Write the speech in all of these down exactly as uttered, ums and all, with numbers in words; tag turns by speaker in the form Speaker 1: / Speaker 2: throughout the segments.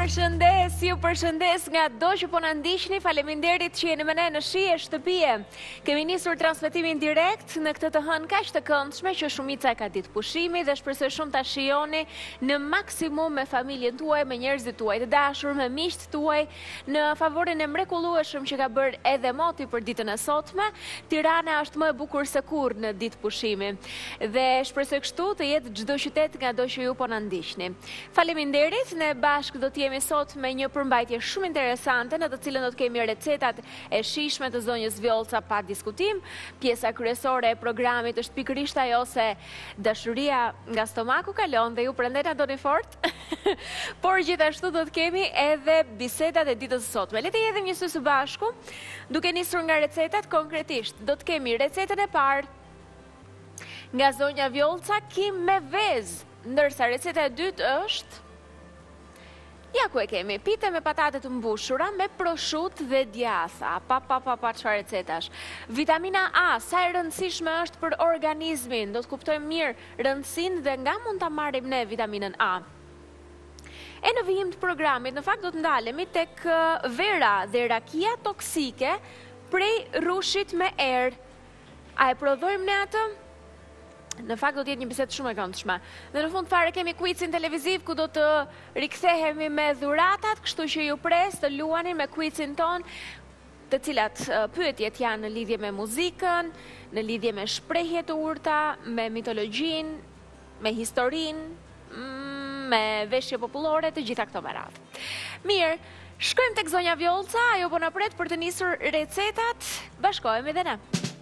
Speaker 1: përshëndes, ju përshëndes nga do që po në ndishni, faleminderit që jeni me ne në shije shtëpie. Kemi nisur transmitimin direkt në këtë të hënë kaq të këndshme që shumica e ka ditë pushimi dhe shpresoj shumë ta shijoni në maksimum me familjen tuaj, me njerëzit tuaj të dashur, me miqt tuaj, në favorin e mrekullueshëm që ka bërë edhe moti për ditën e sotme. Tirana është më e bukur se kurrë në ditë pushimi dhe shpresoj kështu të jetë çdo qytet nga do që ju po në ndishni. Faleminderit, ne bashkë do t'jemi sot me një përmbajtje shumë interesante në të cilën do të kemi recetat e shijshme të zonjës Vjolca pa diskutim. Pjesa kryesore e programit është pikërisht ajo se dashuria nga stomaku kalon dhe ju prandaj na doni fort. Por gjithashtu do të kemi edhe bisedat e ditës së sotme. Le të hedhim një sy së bashku, duke nisur nga recetat konkretisht. Do të kemi recetën e parë nga zonja Vjolca, kim me vezë, ndërsa receta e dytë është ja ku e kemi, pite me patate të mbushura me prosciutto dhe djatha. Pa, pa, pa, pa, çfarë recetash. Vitamina A, sa e rëndësishme është për organizmin. Do të kuptojmë mirë rëndësinë dhe nga mund ta marrim ne vitaminën A. E në vijim të programit, në fakt do të ndalemi tek vera dhe rakia toksike prej rushit me erë. A e prodhojmë ne atë? Në fakt do të jetë një bisedë shumë e këndshme. Dhe në fund fare kemi quizin televiziv ku do të rikthehemi me dhuratat, kështu që ju pres të luani me quizin ton, të cilat pyetjet janë në lidhje me muzikën, në lidhje me shprehje të urta, me mitologjinë, me historinë, me veshje popullore, të gjitha këto me radhë. Mirë, shkojmë tek zonja Vjolca, ajo po na pret për të nisur recetat, bashkohemi dhe ne.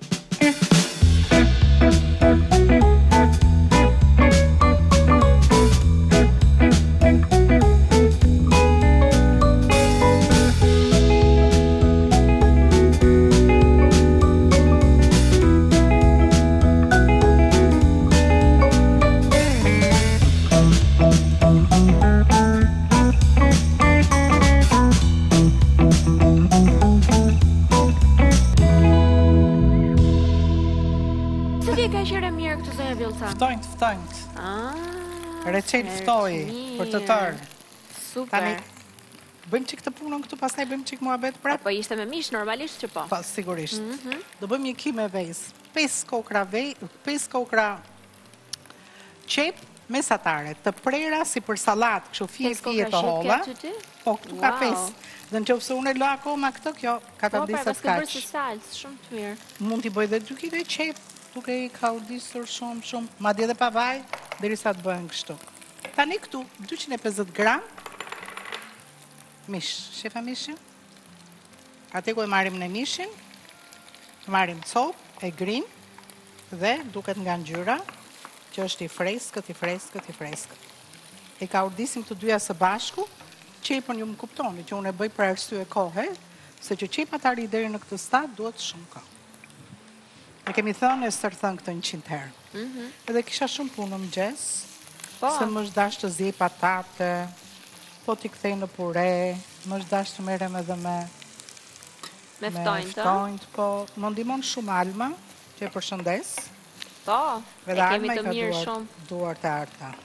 Speaker 2: Ftojnë, ftojnë. Recet ftoj, për të tërë.
Speaker 1: Super.
Speaker 2: Bëjmë qik të punën këtu, pastaj bëjmë qik muhabet prap.
Speaker 1: Po ishte me mish, normalisht që po.
Speaker 2: Po, sigurisht. Do bëjmë një kim e vejs. pesë kokra vej, pesë kokra qep mesatare, të prera si për salat, kështu fije fije të holla. Po, këtu ka pesë. Dhe në qofë se unë e lo akoma këtë, kjo ka të disët kaq.
Speaker 1: Po, pra, paske bërë si salës, shumë të mirë.
Speaker 2: Mund t'i bëj dhe dy kile qep, duke i ka urdisur shumë, shumë, ma dje dhe pa vaj, derisa të bëhen kështu. Tani këtu, dyqind e pesëdhjetë gram, mish, shefa mishin, ate ku e marim në mishin, marim copë, e grin, dhe duket nga ngjyra, që është i freskët, i freskët, i freskët. E ka urdisim të dyja së bashku, qepën ju më kuptoni, që unë e bëj për arsye kohe, se që qepat arri deri në këtë stad, duhet shumë kohë. E kemi thënë e sërë thënë këtë njëqind herë. Edhe kisha shumë punë më gjesë, se më është dash të zje patate, po t'i kthej në pure, më është dash të merem edhe me
Speaker 1: me ftojnë,
Speaker 2: po më ndimon shumë Alma, që e përshëndes.
Speaker 1: Po, e kemi të mirë shumë.
Speaker 2: Duar të arta.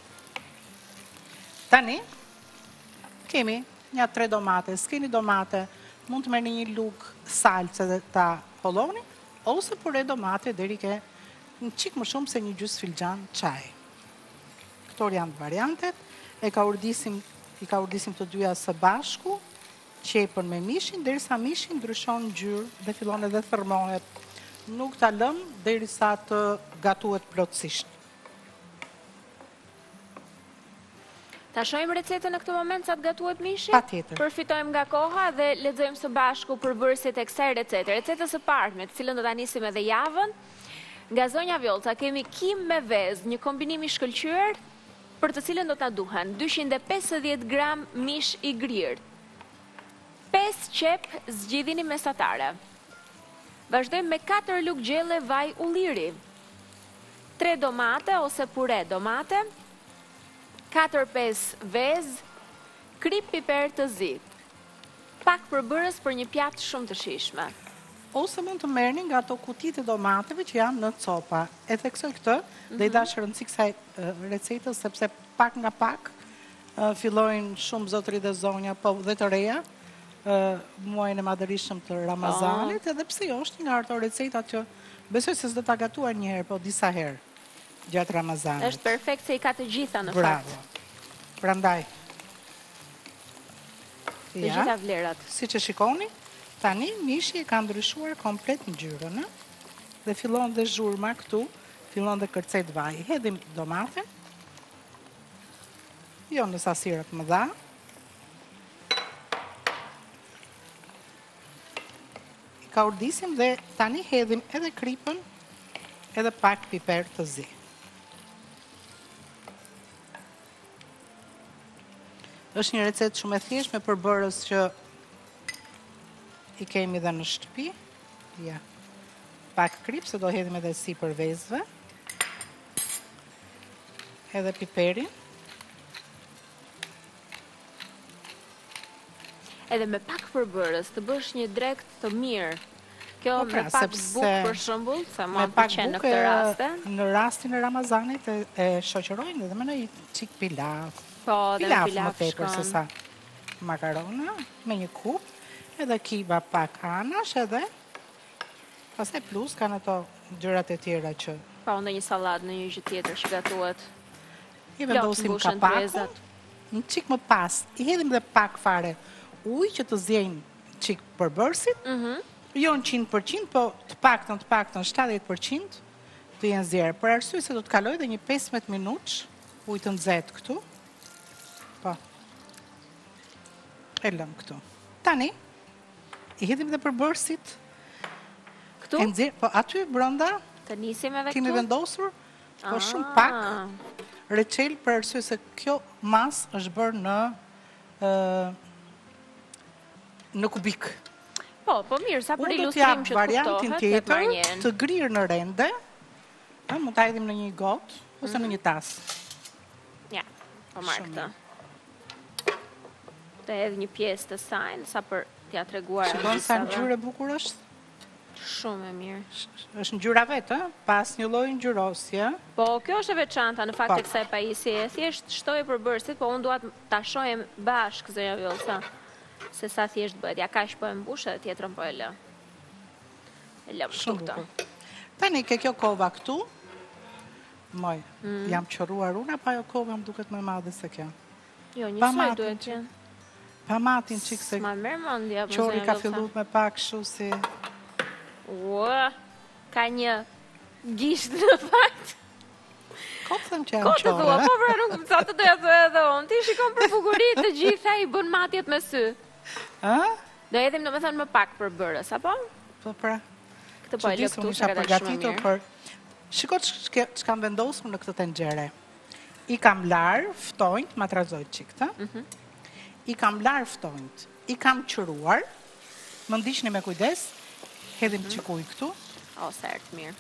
Speaker 2: Tani, kemi një tre domate, s'keni domate, mund të merrni një lugë salce dhe ta holloni, ose pure domate deri ke një qik më shumë se një gjys filxhan çaj. Këtor janë variantet, e ka urdisim, i ka urdisim të dyja së bashku, qepën me mishin, derisa mishin ndryshon ngjyrë dhe fillon edhe thërmohet. Nuk ta lëm derisa të gatuhet plotësisht.
Speaker 1: Ta shojmë recetën në këtë moment sa të gatuhet mishi?
Speaker 2: Patjetër.
Speaker 1: Përfitojmë nga koha dhe lexojmë së bashku përbërësit e kësaj recete. Recetës së parë, me të cilën do ta nisim edhe javën, nga zonja Vjolca kemi kim me vezë, një kombinim i shkëlqyer, për të cilën do ta duhen dyqind e pesëdhjetë gram mish i grirë, pesë qep zgjidhini mesatare. Vazhdojmë me katër lugë gjelle vaj ulliri, tre domate ose pure domate, katër pesë vezë, krip piper të zi. Pak përbërës për një pjatë shumë të shijshme.
Speaker 2: Ose mund të merrni nga ato kutit e domateve që janë në copa. E theksoj këtë, dhe i dash rëndësi kësaj recetës, sepse pak nga pak fillojnë shumë zotëri dhe zonja, po dhe të reja, muajin e madhërishëm të Ramazanit, edhe pse jo është nga ato recetat që besoj se s'do ta gatuar një herë, po disa herë gjatë Ramazanit.
Speaker 1: Është perfekt se i ka të gjitha në fakt.
Speaker 2: Bravo. Prandaj.
Speaker 1: Të gjitha vlerat.
Speaker 2: Si që shikoni, tani mishi e ka ndryshuar komplet ngjyrën, dhe fillon dhe zhurma këtu, fillon dhe kërcet vaj. Hedhim domate, jo në sasirat më dha. I ka urdisim dhe tani hedhim edhe kripën, edhe pak piper të zi. Është një recet shumë e thjeshtë me përbërës që i kemi dhe në shtëpi. Ja. Pak krip, se do hedhim edhe si për vezve. Edhe piperin.
Speaker 1: Edhe me pak përbërës, të bësh një drekt të mirë. Kjo
Speaker 2: Po pra,
Speaker 1: me pak
Speaker 2: sepse
Speaker 1: buk për shembull, se
Speaker 2: Me
Speaker 1: mua më
Speaker 2: pak
Speaker 1: pëlqen në
Speaker 2: buke,
Speaker 1: këtë raste.
Speaker 2: në rastin e Ramazanit e, e shoqërojnë edhe me në çik pilaf.
Speaker 1: Po, dhe me
Speaker 2: Pilaf më
Speaker 1: pilaf
Speaker 2: tepër se
Speaker 1: shkon.
Speaker 2: sa makarona, me një kup, edhe kiba pak anash edhe, pastaj plus kanë ato gjërat e tjera që
Speaker 1: Po, në një sallatë, në një gjë tjetër që gatuhet.
Speaker 2: i vendosim
Speaker 1: mbushen
Speaker 2: kapakun,
Speaker 1: trezat.
Speaker 2: një çik më pas, i hedhim dhe pak fare ujë që të zjejnë çik përbërësit,
Speaker 1: Mhm.
Speaker 2: jo në qind për qind, po të paktën, të paktën shtatëdhjetë për qind të jenë zjerë. Për arsye se do të kaloj dhe një pesëmbëdhjetë minutë ujë të nxehtë këtu. Po. E lëm këtu. Tani, i hedhim dhe përbërësit.
Speaker 1: Këtu?
Speaker 2: E nxjerr, po aty brenda
Speaker 1: Të nisim edhe
Speaker 2: kemi
Speaker 1: këtu?
Speaker 2: vendosur, po shumë
Speaker 1: Ah.
Speaker 2: pak reçel për arsye se kjo mas është bërë në ë në kubik.
Speaker 1: Po, po mirë, sa për
Speaker 2: Unë do
Speaker 1: ilustrim
Speaker 2: t'jap
Speaker 1: që të
Speaker 2: variantin
Speaker 1: kuptohet, le të marr
Speaker 2: tjetër
Speaker 1: një.
Speaker 2: të grirë në rende, a, mund ta hedhim në një gotë ose në një tas.
Speaker 1: Ja, po marr
Speaker 2: Shumë
Speaker 1: këtë. Të hedh një pjesë të saj, sa për t'ja treguar
Speaker 2: Shikon sa ngjyrë e bukur është?
Speaker 1: Shumë e mirë.
Speaker 2: Është ngjyra vetë, ë? Pas një lloji ngjyrosje.
Speaker 1: Po, kjo është e veçanta në fakt
Speaker 2: Po.
Speaker 1: e kësaj pajisje. E thjesht shtoj përbërësit, po unë duat ta shohem bashkë zonja Vjollca. Se sa thjesht bëhet. Ja kaq po e mbush edhe tjetrën po e lë. E lëm këtu
Speaker 2: Shumë
Speaker 1: këtë.
Speaker 2: bukur. Tani ke kjo kova këtu. Moj,
Speaker 1: Mm.
Speaker 2: jam qoruar unë apo ajo kova më duket më e madhe se kjo?
Speaker 1: Jo, një
Speaker 2: Pa
Speaker 1: soj
Speaker 2: matin
Speaker 1: duhet
Speaker 2: që-
Speaker 1: qenë.
Speaker 2: Pa matin çik se
Speaker 1: Ma merr mendja, po,
Speaker 2: qori
Speaker 1: zonja
Speaker 2: ka
Speaker 1: Vjollca.
Speaker 2: filluar me pak kështu si
Speaker 1: Ua, ka një gisht në fakt.
Speaker 2: Ko të them që jam
Speaker 1: Ko të thua,
Speaker 2: qore.
Speaker 1: po pra nuk sa të doja thua edhe unë. Ti shikon për bukurit të gjitha i bën matjet me sy.
Speaker 2: Ë?
Speaker 1: Do edhim në me thënë më pak për bërës, apo?
Speaker 2: Po pra.
Speaker 1: Këtë po e lë
Speaker 2: Çuditshëm,
Speaker 1: këtu,
Speaker 2: isha
Speaker 1: se ka dalë shumë
Speaker 2: përgatitur
Speaker 1: mirë.
Speaker 2: për Shiko që kam vendosur në këtë tenxhere. I kam larë ftojnë, ma trazoj çik të.
Speaker 1: Mhm.
Speaker 2: I kam larë ftojnë. I kam qëruar. Më ndiqni me kujdes. Hedhim
Speaker 1: Mhm.
Speaker 2: çik ujë këtu.
Speaker 1: O, sert, mirë.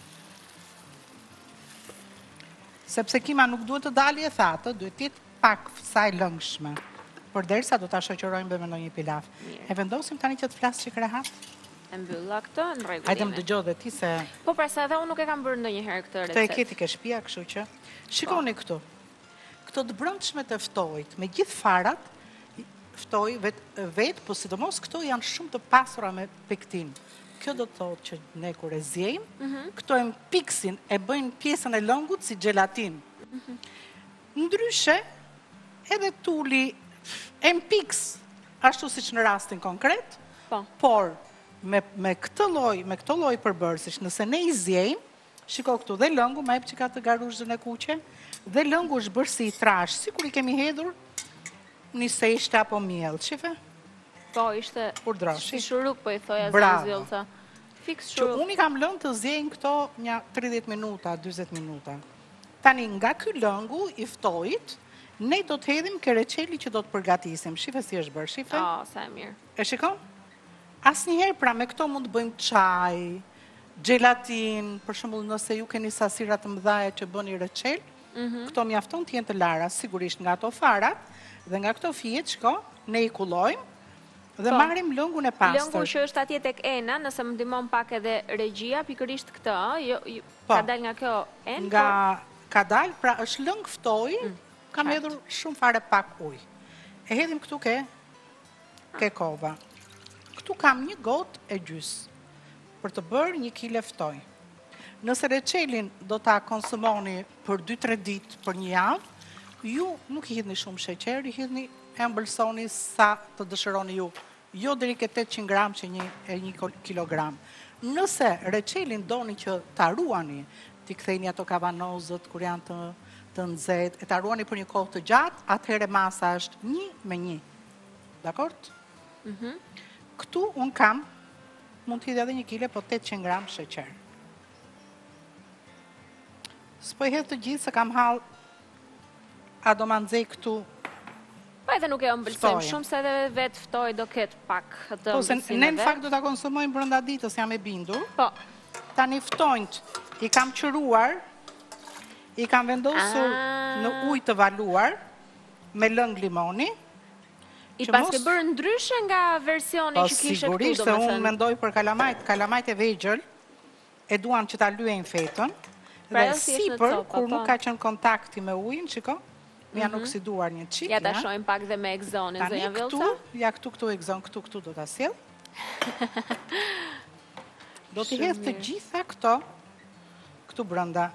Speaker 2: Sepse kima nuk duhet të dalë e thatë, duhet të jetë pak saj lëngshme. Por derisa do ta shoqërojmë me ndonjë pilaf.
Speaker 1: Mirë.
Speaker 2: E vendosim tani që të flas çik rehat.
Speaker 1: E mbylla këtë në
Speaker 2: Hajde më
Speaker 1: rregull.
Speaker 2: dëgjoj dhe ti se
Speaker 1: Po pra se edhe unë nuk e kam bërë ndonjëherë këtë
Speaker 2: këtë e
Speaker 1: recetë.
Speaker 2: keti ke shtëpia, kështu që shikoni këtu. Këto të brëndshmet e ftojit, me gjithë farat, ftoj vet, vet, po sidomos këto janë shumë të pasura me pektin. Kjo do të thotë që ne kur e zjejmë, këto e mpiksin, e bëjnë pjesën e lëngut si gelatin. Ndryshe, edhe tuli e mpiks, ashtu siç në rastin konkret,
Speaker 1: Po.
Speaker 2: por me, me këtë lloj, me këtë lloj përbërësish, nëse ne i zjejmë, shiko këtu dhe lëngu, ma jep që ka të garushën e kuqe, dhe lëngu është bërë si i trash, sikur i kemi hedhur një seshte apo miell, shife?
Speaker 1: Po, ishte
Speaker 2: Urdrosh,
Speaker 1: si shuruk, po i thoja
Speaker 2: Bravo.
Speaker 1: Zëllca. Fiks
Speaker 2: Që
Speaker 1: shuruk.
Speaker 2: unë i kam lënë të zjejnë këto një tridhjetë minuta, dyzet minuta. Tani nga ky lëngu i ftojit, ne do të hedhim ke reçeli që do të përgatisim. Shife si është bërë, shife?
Speaker 1: O, sa e mirë.
Speaker 2: E shikon? Asnjëherë pra me këto mund të bëjmë çaj, gelatin, për shembull nëse ju keni sasira të mëdha që bëni reçel, këto mjafton të jenë të lara, sigurisht nga ato farat dhe nga këto fijet, shko, ne i kullojmë dhe
Speaker 1: Po.
Speaker 2: marrim lëngun e pastër.
Speaker 1: Lëngu që është atje tek ena, nëse më ndihmon pak edhe regjia, pikërisht këtë, ë, jo, jo,
Speaker 2: Po.
Speaker 1: ka dal nga kjo enë,
Speaker 2: Nga ka dalë, pra është lëng ftoj, kam hedhur shumë fare pak ujë. E hedhim këtu ke, ke kova. Këtu kam një gotë e gjysë për të bërë një kile ftoj. Nëse reçelin do ta konsumoni për dy tre ditë për një javë, ju nuk i hidhni shumë sheqer, i hidhni e ëmbëlsoni sa të dëshironi ju. Jo deri ke tetëqind gram që një, e një kilogram. Nëse reçelin doni që ta ruani, ti kthejni ato kavanozët kur janë të, të nxehtë, e ta ruani për një kohë të gjatë, atëherë masa është një me një. Dakord?
Speaker 1: Mhm.
Speaker 2: Këtu un kam, mund të hidh edhe një kile, po tetëqind gram sheqer. S'po i hedh të gjithë se kam hall, a do ma nxej këtu.
Speaker 1: Po edhe nuk e ëmbëlsojmë shumë, se edhe vetë ftoj do ketë pak të
Speaker 2: Po, se
Speaker 1: ëmbëlsimeve.
Speaker 2: ne në fakt do ta konsumojmë brenda ditës, jam e bindur.
Speaker 1: Po.
Speaker 2: Tani ftojnë, i kam qëruar, i kam vendosur
Speaker 1: Ah.
Speaker 2: në ujë të valuar, me lëng limoni.
Speaker 1: I
Speaker 2: që
Speaker 1: pas
Speaker 2: mos-
Speaker 1: ke bërë ndryshe nga versioni
Speaker 2: Po
Speaker 1: që kishe këtu,
Speaker 2: sigurisht
Speaker 1: do
Speaker 2: se
Speaker 1: me
Speaker 2: unë
Speaker 1: thënë.
Speaker 2: mendoj për kalamajt, kalamajt e vegjël, e duan që ta lyejnë fetën,
Speaker 1: Pra
Speaker 2: dhe
Speaker 1: jo si është në
Speaker 2: sipër,
Speaker 1: copa,
Speaker 2: kur
Speaker 1: po.
Speaker 2: nuk ka qenë kontakti me ujin, shiko, më janë oksiduar një çik.
Speaker 1: Ja ta shojmë pak dhe me egzonin,
Speaker 2: Tani
Speaker 1: zonja
Speaker 2: këtu,
Speaker 1: Villca.
Speaker 2: ja këtu këtu e gzon, këtu këtu do ta sjell. Do t'i
Speaker 1: Shumë
Speaker 2: hedh të
Speaker 1: mirë.
Speaker 2: gjitha këto këtu brenda.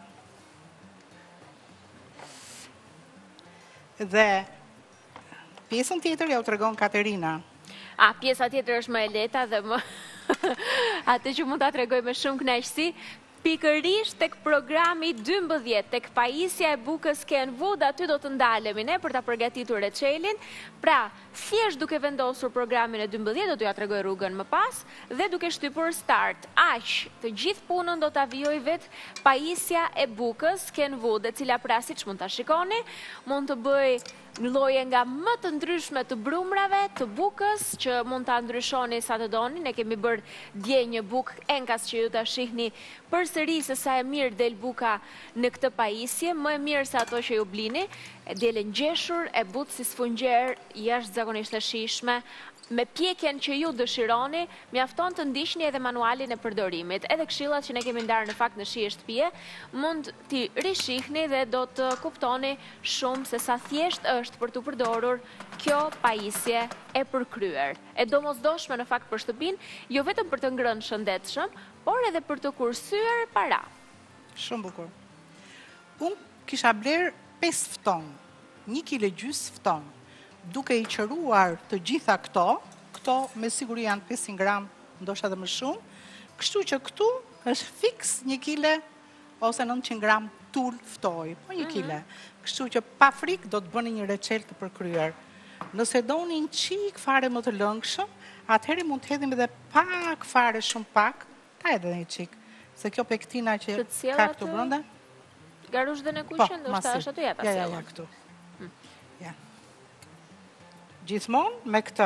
Speaker 2: Dhe pjesën tjetër ja u tregon Katerina.
Speaker 1: A, pjesa tjetër është më e lehta dhe më atë që mund ta tregoj me shumë kënaqësi, pikërisht tek programi dymbëdhjetë, tek pajisja e bukës Kenwood, aty do të ndalemi ne për ta përgatitur reçelin. Pra, thjesht duke vendosur programin e dymbëdhjetë, do t'ju ja tregoj rrugën më pas, dhe duke shtypur start. Aq, të gjithë punën do ta vijoj vetë pajisja e bukës Kenwood, e cila pra siç mund ta shikoni, mund të bëj lloje nga më të ndryshme të brumrave, të bukës, që mund ta ndryshoni sa të doni. Ne kemi bërë dje një bukë enkas që ju ta shihni përsëri se sa e mirë del buka në këtë pajisje, më e mirë se ato që ju blini, e dielën ngjeshur, e butë si sfungjer, jashtëzakonisht e shijshme. Me pjekjen që ju dëshironi, mjafton të ndiqni edhe manualin e përdorimit. Edhe këshillat që ne kemi ndarë në fakt në shije shtëpie, mund t'i rishihni dhe do të kuptoni shumë se sa thjesht është për t'u përdorur kjo pajisje e përkryer. E domosdoshme në fakt për shtëpinë, jo vetëm për të ngrënë shëndetshëm, por edhe për të kursyer para.
Speaker 2: Shumë bukur. Unë kisha bler pesë fton, një kile gjys fton, duke i qëruar të gjitha këto, këto me siguri janë pesëqind gram, ndoshta edhe më shumë, kështu që këtu është fiks një kile ose nëntëqind gram tul ftoj, po një kile. Kështu që pa frikë do të bëni një reçel të përkryer. Nëse doni një çik fare më të lëngshëm, atëherë mund të hedhim edhe pak fare, shumë pak, ta edhe një çik, se kjo pektina që
Speaker 1: Të sjell
Speaker 2: ka këtu
Speaker 1: atë?
Speaker 2: brenda.
Speaker 1: Garush dhe në
Speaker 2: Po,
Speaker 1: kuqe, ndoshta
Speaker 2: masi.
Speaker 1: është aty ja ta
Speaker 2: Ja, ja,
Speaker 1: sjellën.
Speaker 2: ja, këtu. Ja. Gjithmonë me këtë,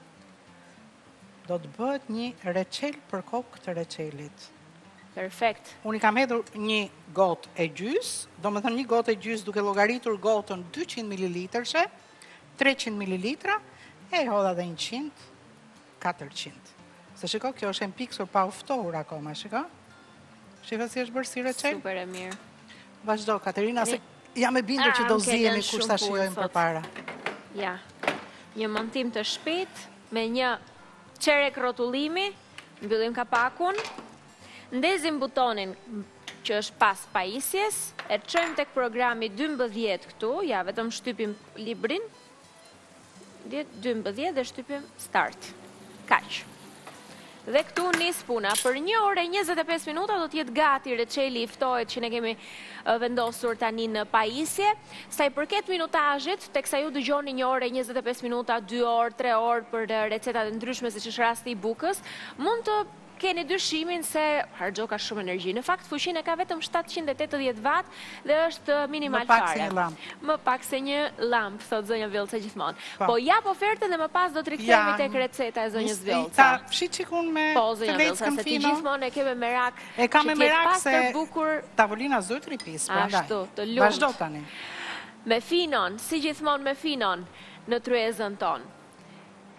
Speaker 2: do të bëhet një reçel për kokë të reçelit.
Speaker 1: Perfekt.
Speaker 2: Unë i kam hedhur një gotë e gjys, do më thënë një gotë e gjys duke llogaritur gotën dyqind mililitrëshe, treqind mililitra, e hodha dhe njëqind, katërqind. Se shiko, kjo është e mpiksur pa u ftohur akoma, shiko? Shiko si është bërë si reçel?
Speaker 1: Super e mirë.
Speaker 2: Vazhdo, Katerina, se jam e bindur që
Speaker 1: Ah,
Speaker 2: do
Speaker 1: më ke
Speaker 2: zihemi
Speaker 1: lënë
Speaker 2: kur
Speaker 1: shumë
Speaker 2: ta
Speaker 1: punë,
Speaker 2: shijojmë
Speaker 1: thot.
Speaker 2: përpara.
Speaker 1: Ja, një montim të shpejt, me një qerek rotullimi, mbyllim kapakun, ndezim butonin që është pas pajisjes, e çojmë tek programi dymbëdhjetë këtu, ja, vetëm shtypim librin, dymbëdhjetë dhe shtypim start. Kaq. Dhe këtu nis puna. Për një orë e njëzet e pesë minuta do t'jetë gati reçeli i ftohet që ne kemi uh, vendosur tani në pajisje. Sa i përket minutazhit, teksa ju dëgjoni një orë e njëzet e pesë minuta, dy orë, tre orë për uh, recetat e ndryshme siç është rasti i bukës, mund të keni dyshimin se harxho ka shumë energji. Në fakt fuqinë e ka vetëm shtatëqind e tetëdhjetë watt dhe është minimal
Speaker 2: Më pak
Speaker 1: fare.
Speaker 2: se një lamp.
Speaker 1: Më pak se një lamp, thot zonja Villca gjithmonë.
Speaker 2: Po.
Speaker 1: Po jap ofertën dhe më pas do të rikthehemi
Speaker 2: Ja.
Speaker 1: tek receta e zonjës
Speaker 2: Nis-
Speaker 1: Villca.
Speaker 2: Ta fshi çikun me
Speaker 1: Po,
Speaker 2: të
Speaker 1: zonja Villca,
Speaker 2: leckën
Speaker 1: se ti
Speaker 2: fino.
Speaker 1: gjithmonë e ke me merak
Speaker 2: E kam
Speaker 1: që
Speaker 2: me
Speaker 1: t'jetë
Speaker 2: merak se
Speaker 1: pastër, bukur,
Speaker 2: tavolina zotri pis, prandaj.
Speaker 1: Ashtu, të lumt.
Speaker 2: Vazhdo tani.
Speaker 1: me finon, si gjithmonë me finon në tryezën tonë.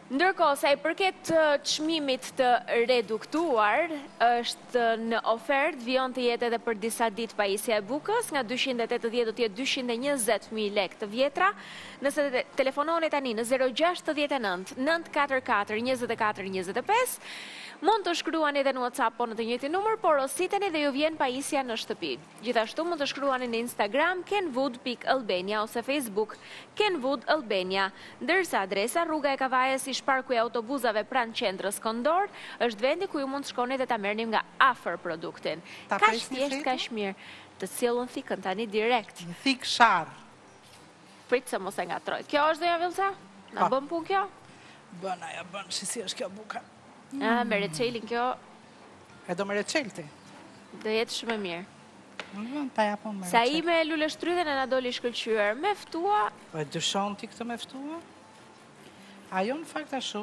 Speaker 1: Ndërkohë, sa i përket uh, çmimit të reduktuar, është në ofertë, vijon të jetë edhe për disa ditë pajisja e bukës, nga dyqind e tetëdhjetë do të jetë dyqind e njëzet mijë lekë të vjetra. Nëse te telefononi tani në zero gjashtë nëntë nëntë katër katër njëzet e katër njëzet e pesë, mund të shkruani edhe në WhatsApp po në të njëjtin numër, por ositeni dhe ju vjen pajisja në shtëpi. Gjithashtu mund të shkruani në Instagram kenwood pikë albania ose Facebook Kenwood Albania, ndërsa adresa Rruga e Kavajës i Parku i autobusave pranë qendrës Kondor, është vendi ku ju mund të shkoni dhe ta merrni nga afër produktin. Kaq thjesht, kaq mirë. Të sjellën thikën tani direkt.
Speaker 2: Thik sharr.
Speaker 1: Prit se mos e ngatroj. Kjo është doja Vilca? Na bën punë kjo?
Speaker 2: Bën, aja bën, si si është kjo buka.
Speaker 1: Ah, me reçelin kjo.
Speaker 2: E do me reçelti?
Speaker 1: Do jetë shumë e mirë.
Speaker 2: Në ta japon me reçelti.
Speaker 1: Sa i me lule shtrydhen e na doli shkëlqyer. Me ftua?
Speaker 2: Po e dyshon ti këtë me ftua? Ajo në fakt ashtu,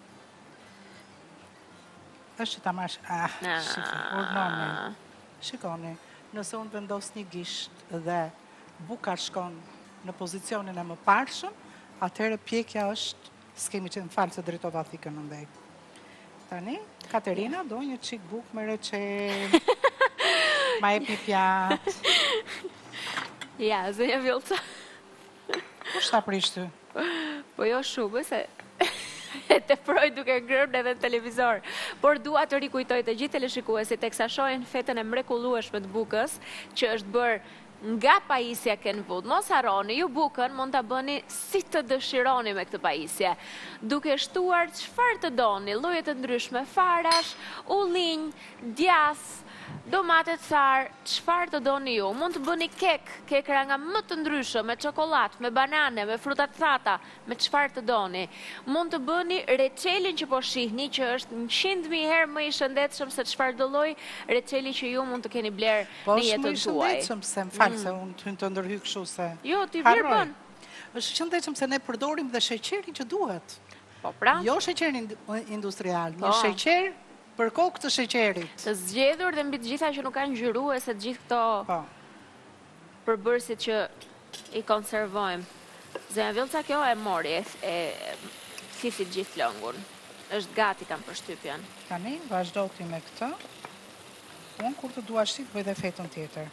Speaker 2: është që ta marrësh, ah, shikë, urnoni. Shikoni, nëse unë vendos një gisht dhe buka shkon në pozicionin e më parshëm, atëherë pjekja është, s'kemi që në falë se dritova thikën në ndej. Tani, Katerina do një qik buk me reçel, ma jep një pjatë.
Speaker 1: Ja, zënja Vilca.
Speaker 2: Ku shta prish ty?
Speaker 1: Po jo shumë, se e të proj duke ngrënë edhe në televizor. Por dua të rikujtoj të gjithë teleshikuesit teksa shohin fetën e mrekullueshme të bukës, që është bërë nga pajisja Kenwood. Mos harroni, ju bukën mund ta bëni si të dëshironi me këtë pajisje, duke shtuar çfarë të doni, lloje të ndryshme farash, ullinj, djath, domate car, çfarë të doni ju. Mund të bëni kek, kekra nga më të ndryshëm, me çokoladë, me banane, me fruta të thata, me çfarë të doni. Mund të bëni reçelin që po shihni, që është njëqind mijë herë më i shëndetshëm se çfarë do lloj reçeli që ju mund të keni bler në jetën tuaj.
Speaker 2: Po është më i shëndetshëm se më fal se unë të të ndërhyj kështu se.
Speaker 1: Jo, ti vjen bën.
Speaker 2: Është i shëndetshëm se ne përdorim dhe sheqerin që duhet.
Speaker 1: Po pra.
Speaker 2: Jo sheqerin industrial, një sheqer për kokë të sheqerit.
Speaker 1: Të zgjedhur dhe mbi të gjitha që nuk kanë ngjyruese të gjithë këto përbërësit që i konservojmë. Zënja Vilca, kjo e mori, e thisi gjithë lëngun. Është gati, kam përshtypjen.
Speaker 2: Tani, vazhdo ti me këtë. Unë kur të dua shtit, bëj dhe fetën tjetër.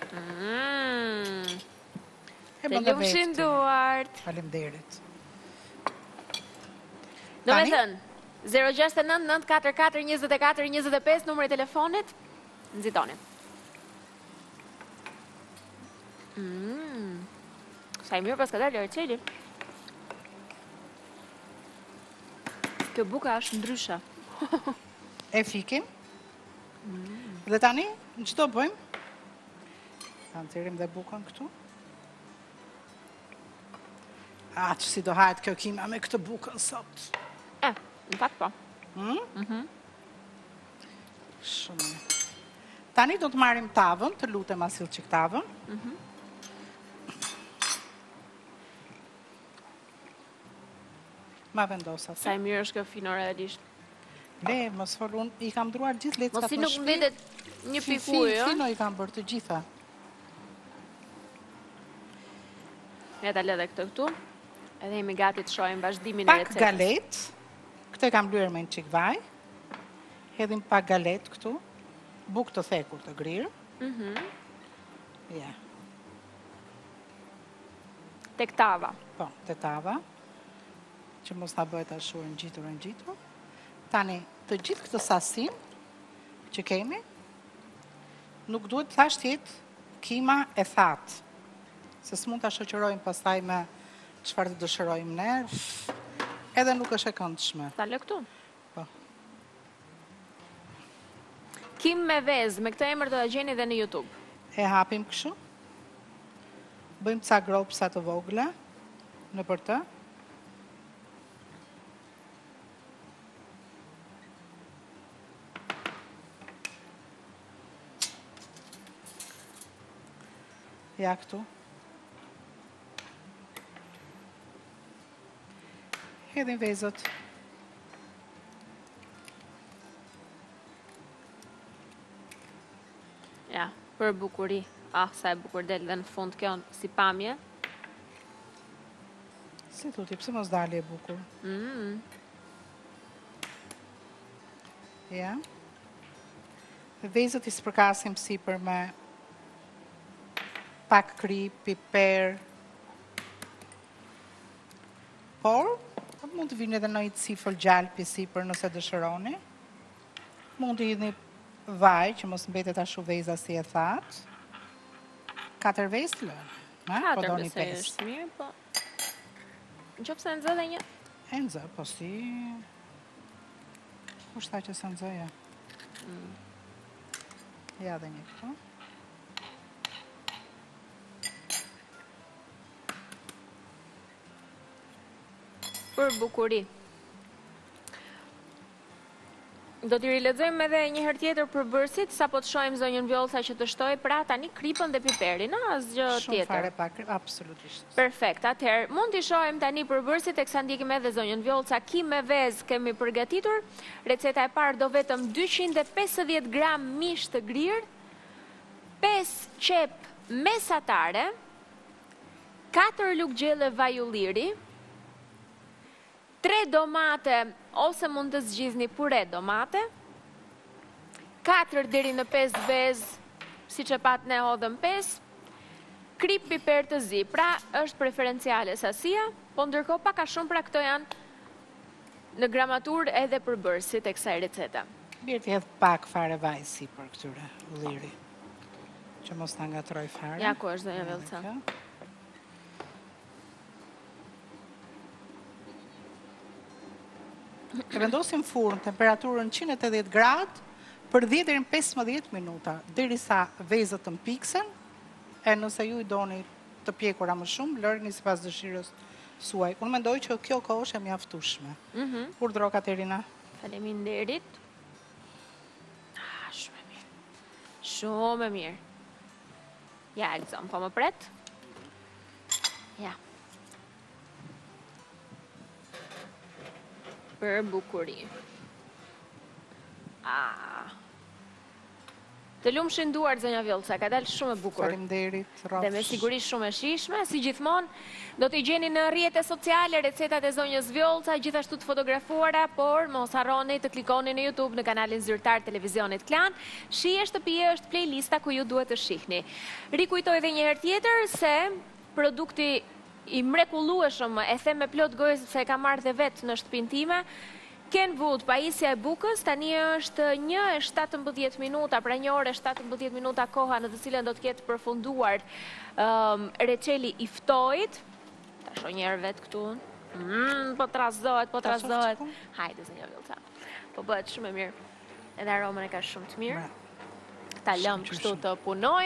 Speaker 1: Të lumshin duart.
Speaker 2: Faleminderit.
Speaker 1: Do me thënë, zero gjashtë nëntë nëntë katër katër njëzet e katër njëzet e pesë, numër e telefonit, nxitoni. Sa i mirë pas ka dalë reçeli. Kjo buka është ndryshe.
Speaker 2: E fikim. Dhe tani, në që do bëjmë? Ta nëzirim dhe bukën këtu. A, që si do hajtë kjo kima me këtë bukën sot.
Speaker 1: E, në fakt po.
Speaker 2: Shumë. Tani do të marrim tavën, të lutem asil qik tavën. Ma vendosa.
Speaker 1: Sa e mirë është kjo fino realisht.
Speaker 2: Le, mos fol, unë i kam druar gjithë lecka të
Speaker 1: shpi. Mos si nuk mbetet një pikuj, jo?
Speaker 2: Fino i kam bërë të gjitha.
Speaker 1: Ja ta lëdhe këtë këtu. Edhe jemi gati të shojmë vazhdimin e recetës.
Speaker 2: Pak galet. Këtë e kam lyer me një qik vaj. Hedhim pak galet këtu. Buk të thekur të grirë. Ja.
Speaker 1: Tek tava.
Speaker 2: Po, te tava. Që mos ta bëhet ashtu në gjitur në gjitur. Tani, të gjithë këtë sasin që kemi, nuk duhet të thasht jetë kima e thatë. Se s'mund të shoqërojmë pastaj me çfarë të dëshirojmë ne, edhe nuk është e këndshme.
Speaker 1: Ta lë këtu?
Speaker 2: Po.
Speaker 1: Kim me vezë, me këtë emër do ta gjeni edhe në YouTube.
Speaker 2: E hapim kështu. Bëjmë ca gropsa të vogla në për të. Ja këtu. Hedhin vezët.
Speaker 1: Ja, për bukuri. Ah, sa e bukur del dhe në fund kjo si pamje.
Speaker 2: Si tuti, pëse mos dali e bukur? Ja. Vezët i spërkasim sipër me pak krip, piper. Por, mund të vinë edhe në i cifër gjalpi sipër nëse dëshironi. Mund të hidhni vaj, që mos mbetet ashtu veza si e thatë. Katër vezë të lënë.
Speaker 1: Katër besoj është mirë, po... Në qofë se nëzë dhe një?
Speaker 2: E nëzë, po si... Kush tha që se nëzë, ja. Ja dhe një këtu.
Speaker 1: Për bukuri. Do t'i rilexojmë edhe një herë tjetër për bërësit, sa po të shojmë zonjën Vjollca që të shtoj, pra tani kripën dhe piperin, a? Asgjë tjetër.
Speaker 2: Shumë fare pak, absolutisht.
Speaker 1: Perfekt, atëherë, mund t'i shojmë tani për bërësit, e kësa ndikim edhe zonjën Vjollca, ki me vezë kemi përgatitur, receta e parë do vetëm dyqind e pesëdhjetë gram mish të grirë, pesë qep mesatare, katër lugë gjelle vaj ulliri, tre domate, ose mund të zgjidhni pure domate, katër deri në pesë vezë, si që pat ne hodhëm pesë, krip piper të zi, pra është preferenciale sasia, po ndërko pak a shumë pra këto janë në gramatur edhe për bërësit e kësaj receta.
Speaker 2: Birë t'jedh pak fare vaj si për këtyre ulliri, që mos të ngatroj fare.
Speaker 1: Ja, ku është zonja Vjollca?
Speaker 2: E vendosim furn temperaturën njëzet e tetëdhjetë gradë për dhjetë deri në pesëmbëdhjetë minuta, derisa vezët të mpiksen, e nëse ju i doni të pjekura më shumë, lërgni sipas dëshirës suaj. Unë mendoj që kjo kohë është e mjaftueshme. Urdhro Katerina.
Speaker 1: Faleminderit. Ah, shumë e mirë. Shumë e mirë. Ja, Elzon, po më pret? Ja. Për bukuri. Ah. Të lumë shënduar, zonja Vjollca, ka dalë shumë e bukur.
Speaker 2: Faleminderit, rrafsh.
Speaker 1: Dhe me siguri shumë e shishme, si gjithmonë, do t'i gjeni në rrjetet sociale, recetat e zonjës Vjollca, gjithashtu të fotografuara, por mos harroni të klikoni në YouTube në kanalin zyrtar televizionit Klan. Shije shtëpia është playlista ku ju duhet të shihni. Rikujtoj edhe një herë tjetër se produkti i mrekullueshëm, e them me plot gojë se e kam marrë dhe vetë në shtëpinë time, Kenwood, pajisja e bukës, tani është një e shtatëmbëdhjetë minuta, pra një orë e shtatëmbëdhjetë minuta koha në të cilën do të ketë përfunduar um, reçeli i ftojit. Ta shoh një herë vetë këtu. Mm, po trazohet, po trazohet. Hajde, zonja Vjollca. Po bëhet shumë e mirë. Edhe aromën e ka shumë të mirë. Ta lëm kështu të punoj.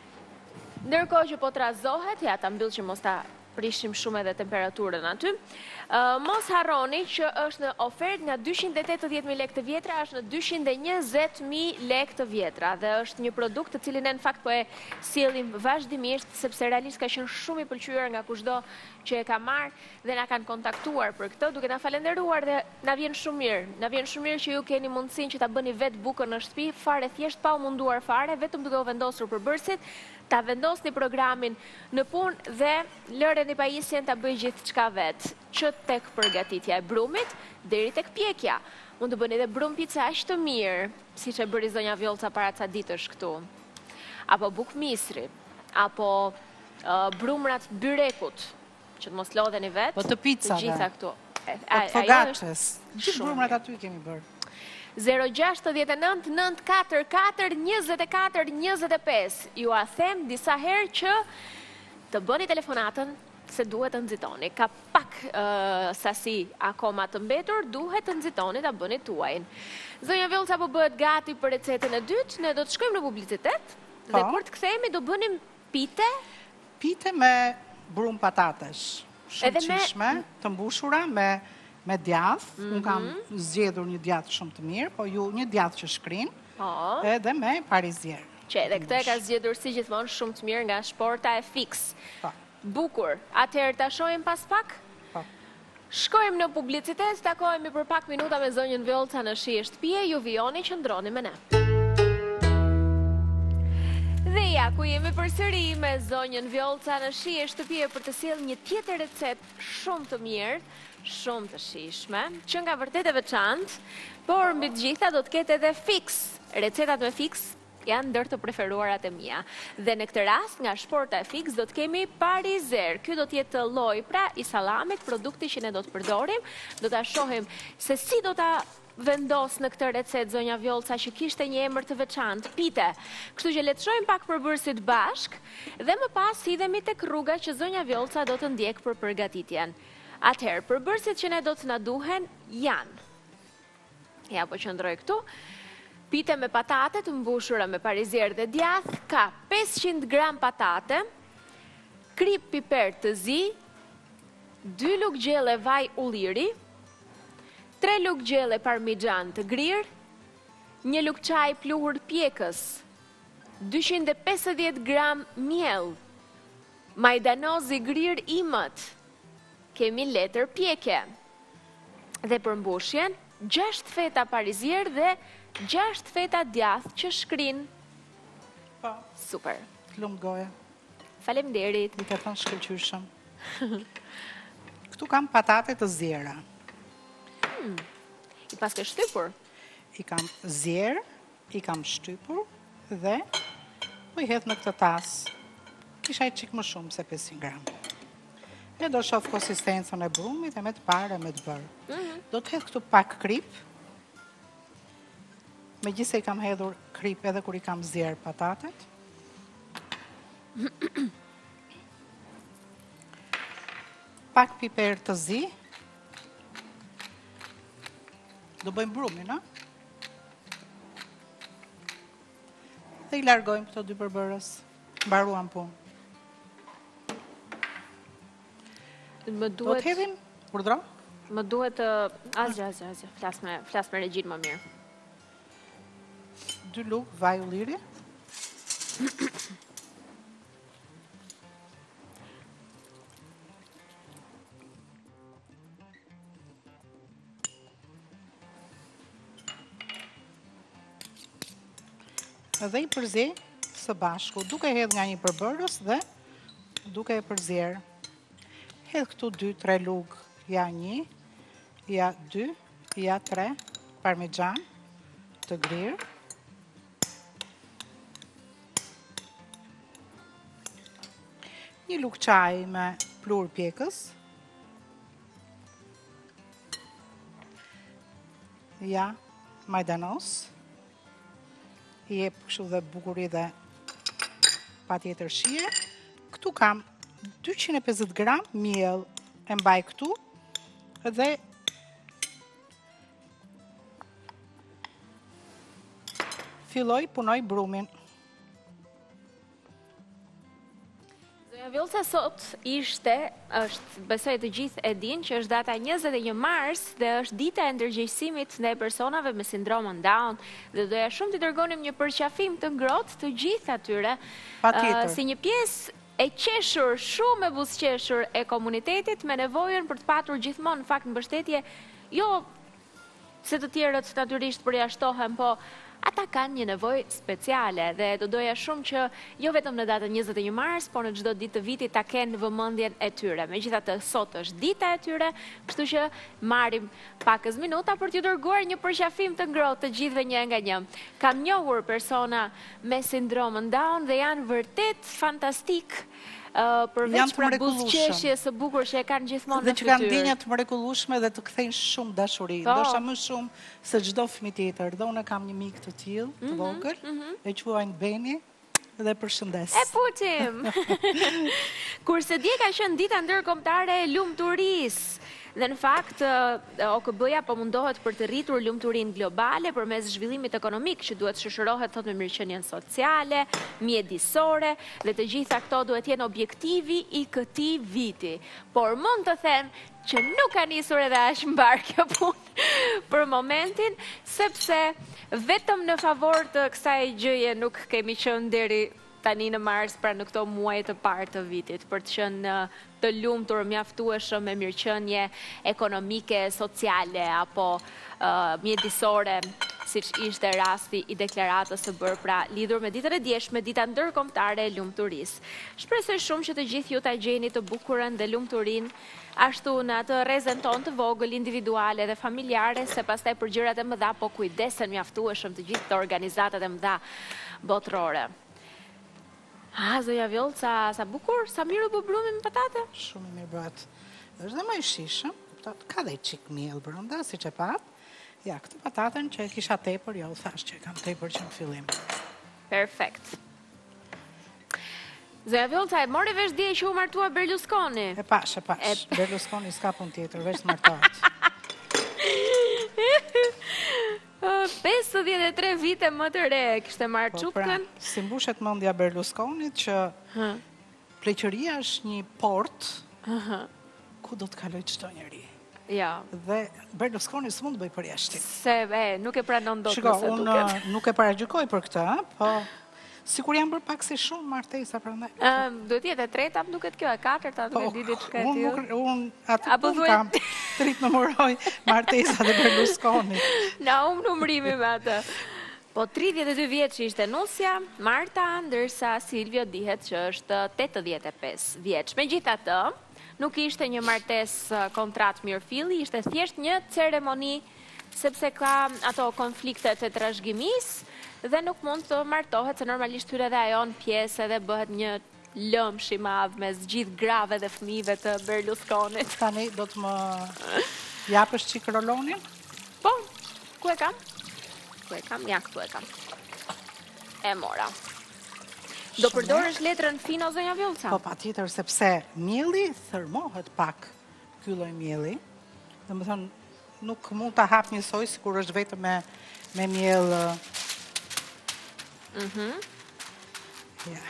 Speaker 1: Ndërkohë që po trazohet, ja ta mbyll që mos ta prishim shumë edhe temperaturën aty. Uh, mos harroni që është në ofert nga dyqind e tetëdhjetë mijë lekë të vjetra, është në dyqind e njëzet mijë lekë të vjetra, dhe është një produkt të cilin e në fakt po e sjellim vazhdimisht, sepse realisht ka qenë shumë i pëlqyer nga kushdo që e ka marrë dhe na kanë kontaktuar për këtë, duke na falenderuar, dhe na vjen shumë mirë. Na vjen shumë mirë që ju keni mundësinë që ta bëni vetë bukën në shtëpi, fare thjesht pa u munduar fare, vetëm duke u vendosur përbërësit, ta vendosni programin në punë dhe lëreni pajisjen ta bëj gjithçka vetë, që tek përgatitja e brumit deri tek pjekja. Mund të bëni edhe brum pica aq të mirë, siç e bëri zonja Vjollca para ca ditësh këtu. Apo buk misri, apo uh, brumrat byrekut, që të mos lodheni vetë.
Speaker 2: Po të picave.
Speaker 1: Të gjitha këtu.
Speaker 2: Po të fogaçes. Gjithë brumrat aty kemi bërë.
Speaker 1: zero gjasht nëntë nëntë katër katër njëzet e katër njëzet e pesë. Ju a them disa herë që të bëni telefonatën se duhet të nxitoni. Ka pak uh, sasi akoma të mbetur, duhet të nxitoni ta bëni tuajin. Zonja Vjollca po bëhet gati për recetën e dytë, ne do të shkojmë në publicitet, dhe kur të kthehemi do bënim pite.
Speaker 2: Pite me brum patatesh, shumë qishme, të mbushura me me djath. Unë kam zgjedhur një djath shumë të mirë, po ju një djath që shkrin, edhe me parizier.
Speaker 1: Që edhe këtë e ka zgjedhur si gjithmonë shumë të mirë nga Shporta e Fix. Bukur, atëherë ta shohim pas pak? Shkojmë në publicitet, takohemi për pak minuta me zonjën Vjollca në Shije shtëpie, ju vijoni që ndroni me ne. Dhe Ja, ku jemi përsëri me zonjën Vjolca në shije shtëpie për të sjellë një tjetër recet shumë të mirë, shumë të shijshme, që nga vërtet e veçantë, por mbi të gjitha do të ketë edhe fiks. Recetat me fiks janë ndër të preferuarat e mia. Dhe në këtë rast, nga shporta e fiks, do të kemi parizer. Ky do të jetë lloj pra i sallamit, produkti që ne do të përdorim. Do ta shohim se si do ta vendos në këtë recet zonja Vjolca që kishte një emër të veçantë, pite. Kështu që le të shohim pak përbërësit bashk dhe më pas hidhemi tek rruga që zonja Vjolca do të ndjek për përgatitjen. Atëherë, përbërësit që ne do të na duhen janë. Ja po qëndroj këtu. Pite me patate të mbushura me parizer dhe djath, ka pesëqind gram patate, krip piper të zi, dy lugë gjelle vaj ulliri, tre lugë gjelle parmigjan të grirë, një lugë çaj pluhur pjekës, dyqind e pesëdhjetë gram miell, majdanoz i grirë imët, kemi letër pjeke, dhe për mbushjen, gjashtë feta parizier dhe gjashtë feta djath që shkrin.
Speaker 2: Po.
Speaker 1: Super.
Speaker 2: Lumë goja.
Speaker 1: Faleminderit.
Speaker 2: Mi ka thënë shkëlqyshëm. Këtu kam patate të zjera.
Speaker 1: Hmm. I pas ke shtypur?
Speaker 2: I kam zjerë, i kam shtypur dhe po i hedh në këtë tas. Kisha i qik më shumë se pesëqind gram. Ne do shoh konsistencën e brumit e me të parë e me të bërë. Mm -hmm. Do të hedh këtu pak krip. Megjithëse i kam hedhur krip edhe kur i kam zjerë patatet. Pak piper të zi. Do bëjmë brumin, a? Dhe i largojmë këto dy përbërës. Mbaruam punë.
Speaker 1: Më
Speaker 2: Do
Speaker 1: duhet...
Speaker 2: të hedhim, urdhro?
Speaker 1: Më duhet... Azja, azja, azja. Flas me, flas me regjin më mirë.
Speaker 2: Dy lugë vaj ulliri. Dhe i përzej së bashku, duke hedh nga një përbërës dhe duke e përzjerë. Hedh këtu dy tre lugë, ja një, ja dy, ja tre, parmigjan të grirë. Një lugë çaj me pluhur pjekës. Ja, majdanoz. I jep kështu dhe bukuri dhe patjetër shije. Këtu kam dyqind e pesëdhjetë gram miell e mbaj këtu dhe filloj punoj brumin.
Speaker 1: Zonja Vjolca, sot ishte, është, besoj të gjithë e din, që është data njëzet e një mars dhe është dita e ndërgjegjësimit ndaj personave me sindromën Down dhe doja shumë të dërgonim një përqafim të ngrohtë të gjithë atyre uh, si një pjesë e qeshur, shumë e buzëqeshur e komunitetit me nevojën për të patur gjithmonë në fakt mbështetje, jo se të tjerët natyrisht përjashtohen, po ata kanë një nevojë speciale dhe do doja shumë që jo vetëm në datën njëzet e një mars, por në çdo ditë të vitit ta kenë vëmendjen e tyre. Megjithatë sot është dita e tyre, kështu që marrim pakës minuta për t'ju dërguar një përqafim të ngrohtë të gjithëve një nga një. Kam njohur persona me sindromën Down dhe janë vërtet fantastik. Uh, përveç pra buzëqeshje së bukur që e kanë gjithmonë në fytyrë.
Speaker 2: Dhe që kanë ndjenja të mrekullueshme dhe të kthejnë shumë dashuri. Ndoshta më shumë se çdo fëmijë tjetër. Dhe unë kam një mik të tillë, të vogël, e quajnë Beni dhe përshëndes.
Speaker 1: E putim. Kurse dje ka qenë dita ndërkombëtare e lumturisë. Dhe në fakt, O K B-ja po mundohet për të rritur lumturinë globale përmes zhvillimit ekonomik që duhet shoqërohet thot me mirëqenien sociale, mjedisore dhe të gjitha këto duhet jenë objektivi i këtij viti. Por mund të them që nuk ka nisur edhe aq mbar kjo punë për momentin, sepse vetëm në favor të kësaj gjëje nuk kemi qenë deri tani në mars, pra në këto muaj të parë të vitit, për të qenë të lumtur, mjaftueshëm me mirëqenie ekonomike, sociale apo uh, mjedisore, siç ishte rasti i deklaratës së bërë pra lidhur me ditën e djeshme, dita ndërkombëtare e lumturisë. Shpresoj shumë që të gjithë ju ta gjeni të bukurën dhe lumturinë ashtu në atë rrezën tonë të vogël, individuale dhe familjare, se pastaj për gjërat e mëdha po kujdesen mjaftueshëm të gjithë të organizatat e mëdha botërore. A, zoja Vjollë, sa, sa bukur, sa mirë u bë brumi me patate?
Speaker 2: Shumë i mirë bëhet. Është dhe më i shishëm, ka dhe i qik miell brenda, si që pat. Ja, këtë patatën që e kisha tepër, ja u thash që e kam tepër që në fillim.
Speaker 1: Perfekt. Zoja Vjollë, sa e mori vesh dje që u martua Berlusconi?
Speaker 2: E pash, e pash. Berlusconi s'ka pun tjetër, veç të martohet.
Speaker 1: pesëdhjetë e tre vite më të re, kishte marrë çupkën.
Speaker 2: Si mbushet mendja Berlusconit që pleqëria është një port ku do të kaloj çdo njeri.
Speaker 1: Ja.
Speaker 2: Dhe Berlusconi s'mund të bëj përjashtim.
Speaker 1: Se e, nuk e pranon dot
Speaker 2: Shiko,
Speaker 1: nëse
Speaker 2: unë
Speaker 1: duket.
Speaker 2: nuk e paragjykoj për këtë, po sikur janë bërë pak si shumë martesa prandaj.
Speaker 1: Ëm, duhet jetë e treta, më duket kjo e katërta, nuk e di diçka e
Speaker 2: Unë
Speaker 1: tillë.
Speaker 2: nuk unë aty
Speaker 1: Apo
Speaker 2: pun
Speaker 1: thuaj-
Speaker 2: kam trit numëroj martesat e Berlusconit.
Speaker 1: Na um numërimi me atë. Po tridhjetë e dy vjeç ishte Nusja, Marta, ndërsa Silvio dihet që është tetëdhjetë e pesë vjeç. Megjithatë, nuk ishte një martesë kontrat mirëfilli, ishte thjesht një ceremoni sepse ka ato konfliktet e trashëgimisë dhe nuk mund të martohet se normalisht hyre dhe ajo në pjesë dhe bëhet një lëmsh i madh mes gjithë grave dhe fëmijëve të Berlusconit.
Speaker 2: Tani do të më japësh çik rolonin?
Speaker 1: Po, ku e kam? Ku e kam? Ja, këtu e kam. E mora. Do përdorësh letrën fino, zonja Vjollca?
Speaker 2: Po, pa tjetër, sepse mielli thërmohet pak ky lloj mielli. Dhe më thënë, nuk mund të hap njësoj, si kur është vetëm me, me miell.
Speaker 1: Mhm.
Speaker 2: Ja.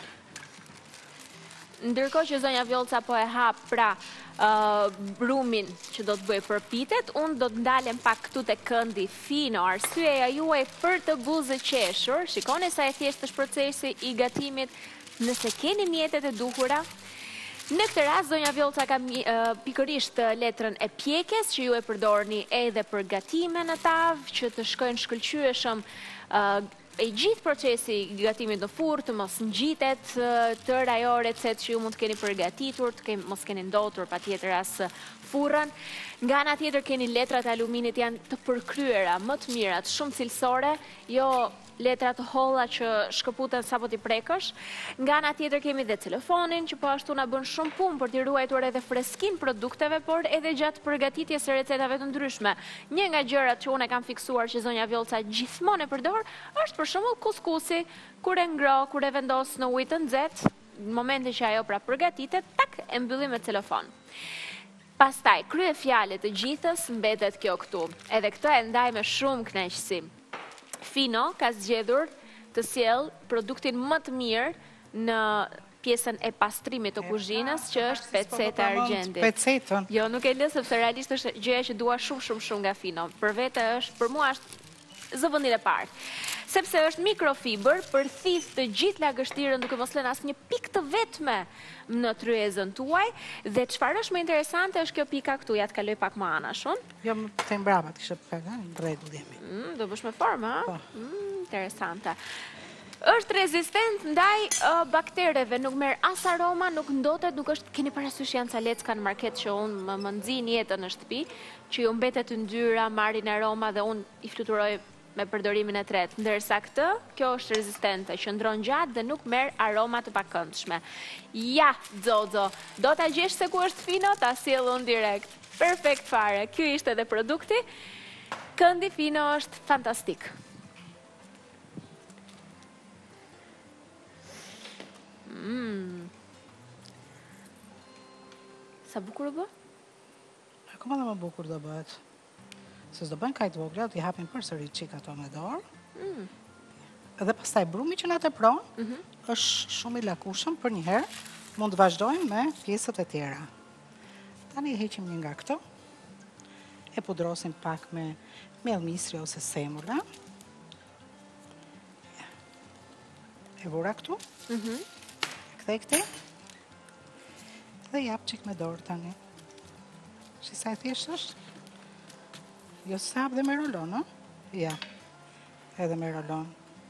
Speaker 1: Ndërkohë që zonja Vjollca po e hap pra uh, brumin që do të bëj për pitet, unë do të ndalem pak këtu te këndi fino, arsyeja juaj për të buzë qeshur. Shikoni sa e thjeshtë është procesi i gatimit nëse keni mjetet e duhura. Në këtë rast, zonja Vjollca ka uh, pikërisht letrën e pjekjes, që ju e përdorni edhe për gatime në tavë, që të shkojnë shkëlqyeshëm uh, e gjithë procesi i gatimit në furrë, të mos ngjitet tërë ajo recetë që ju mund të keni përgatitur, të keni, mos keni ndotur patjetër as furrën. Nga ana tjetër keni letrat e aluminit janë të përkryera, më të mirat, shumë cilësore, jo letra të holla që shkëputen sapo t'i prekësh. Nga ana tjetër kemi dhe telefonin, që po ashtu na bën shumë punë për t'i ruajtur edhe freskin produkteve, por edhe gjatë përgatitjes së recetave të ndryshme. Një nga gjërat që unë e kam fiksuar që zonja Vjollca gjithmonë e përdor, është për shembull kuskusi, kur e ngro, kur e vendos në ujë të nxehtë, në momentin që ajo pra përgatitet, tak e mbyllim me telefon. Pastaj, krye fjalë të gjithës mbetet kjo këtu. Edhe këtë e ndaj me shumë kënaqësi. Fino ka zgjedhur të sjell produktin më të mirë në pjesën e pastrimit të kuzhinës, që është peceta argjendi.
Speaker 2: Pecetën.
Speaker 1: Jo, nuk e lë sepse realisht është gjëja që dua shumë shumë shumë nga Fino. Për vete është, për mua është zëvendit e parë. Sepse është mikrofiber, përthith të gjithë lagështirën duke mos lënë asnjë pikë të vetme në tryezën tuaj, dhe çfarë është më interesante është kjo pika këtu, ja të kaloj pak më anashun.
Speaker 2: Jo, më të mbrapa të kishe peka, në rregull jemi.
Speaker 1: Mm, do bësh me formë, ha?
Speaker 2: Po.
Speaker 1: Mm, interesante. Është rezistent ndaj uh, baktereve, nuk merr as aroma, nuk ndotet, nuk është, keni parasysh janë ca lecka në market që unë më, më nxin jetën në shtëpi, që ju mbetet ndyra, marrin aroma dhe unë i fluturoj me përdorimin e tretë, ndërsa këtë, kjo është rezistente, që ndron gjatë dhe nuk merr aroma të pakëndshme. Ja, Zozo, do ta gjesh se ku është Fino, ta sjell unë direkt. Perfekt fare. Ky ishte edhe produkti. Këndi Fino është fantastik. Mm. Sa bukur u bë?
Speaker 2: Akoma dhe më bukur do bëhet. Se s'do bën kajt vogla, t'i hapin përsëri çik ato me dorë.
Speaker 1: Mm.
Speaker 2: Edhe pastaj brumi që na tepron, mm -hmm. është shumë i lakushëm për një herë. Mund të vazhdojmë me pjesët e tjera. Tani heqim një nga këto. E pudrosim pak me mell misri ose semula. E vura këtu.
Speaker 1: Mm -hmm.
Speaker 2: Kthej këtej. Dhe jap çik me dorë tani. Shi sa e thjesht është? Jo sap dhe me rolon, no? Ja. Edhe me rolon.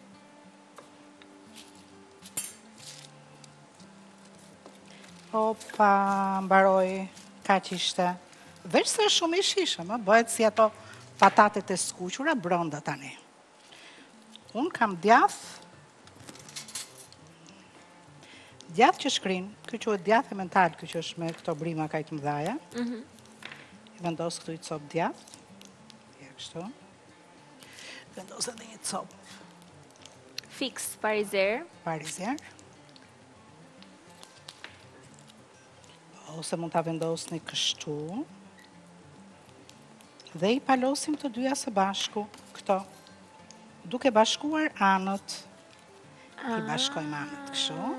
Speaker 2: Opa, mbaroj, ka që ishte. Veç se shumë i shishëm, bëhet si ato patatet e skuqura brënda tani. Unë kam djath, djath që shkrin, kjo që e djath e mental, kjo që është me këto brima ka i të mdhaja. I vendos këtu i copë djath. Ja, kështu. Vendos edhe një copë.
Speaker 1: Fix, parizer.
Speaker 2: Parizer. Ose mund të vendos një kështu. Dhe i palosim të dyja së bashku, këto. Duke bashkuar anët. I bashkojmë anët kështu.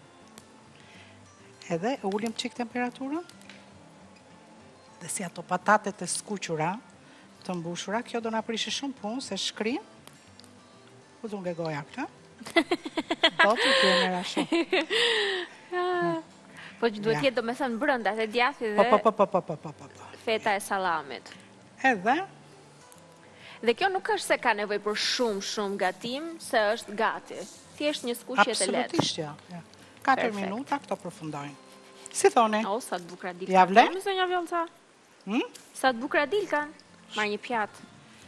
Speaker 2: Edhe ullim qik temperaturën. Dhe si ato patatet e skuqura, të mbushura, kjo do na prishi shumë punë, se shkrin. Ku du nge goja këta? Do të të mera shumë.
Speaker 1: Po që duhet jetë do me thënë brënda, të djathi dhe
Speaker 2: Po, po, po, po, po, po, po.
Speaker 1: feta e salamit.
Speaker 2: Edhe?
Speaker 1: Dhe kjo nuk është se ka nevoj për shumë, shumë gatim, se është gati. Thjesht një skuqje të letë.
Speaker 2: Absolutisht, ja. katër minuta, këto përfundojnë. Si thoni?
Speaker 1: O, sa të bukra dilkan.
Speaker 2: Ja vle?
Speaker 1: Po, misë një vjollca. Sa të bukra dilkan. Marë një pjatë.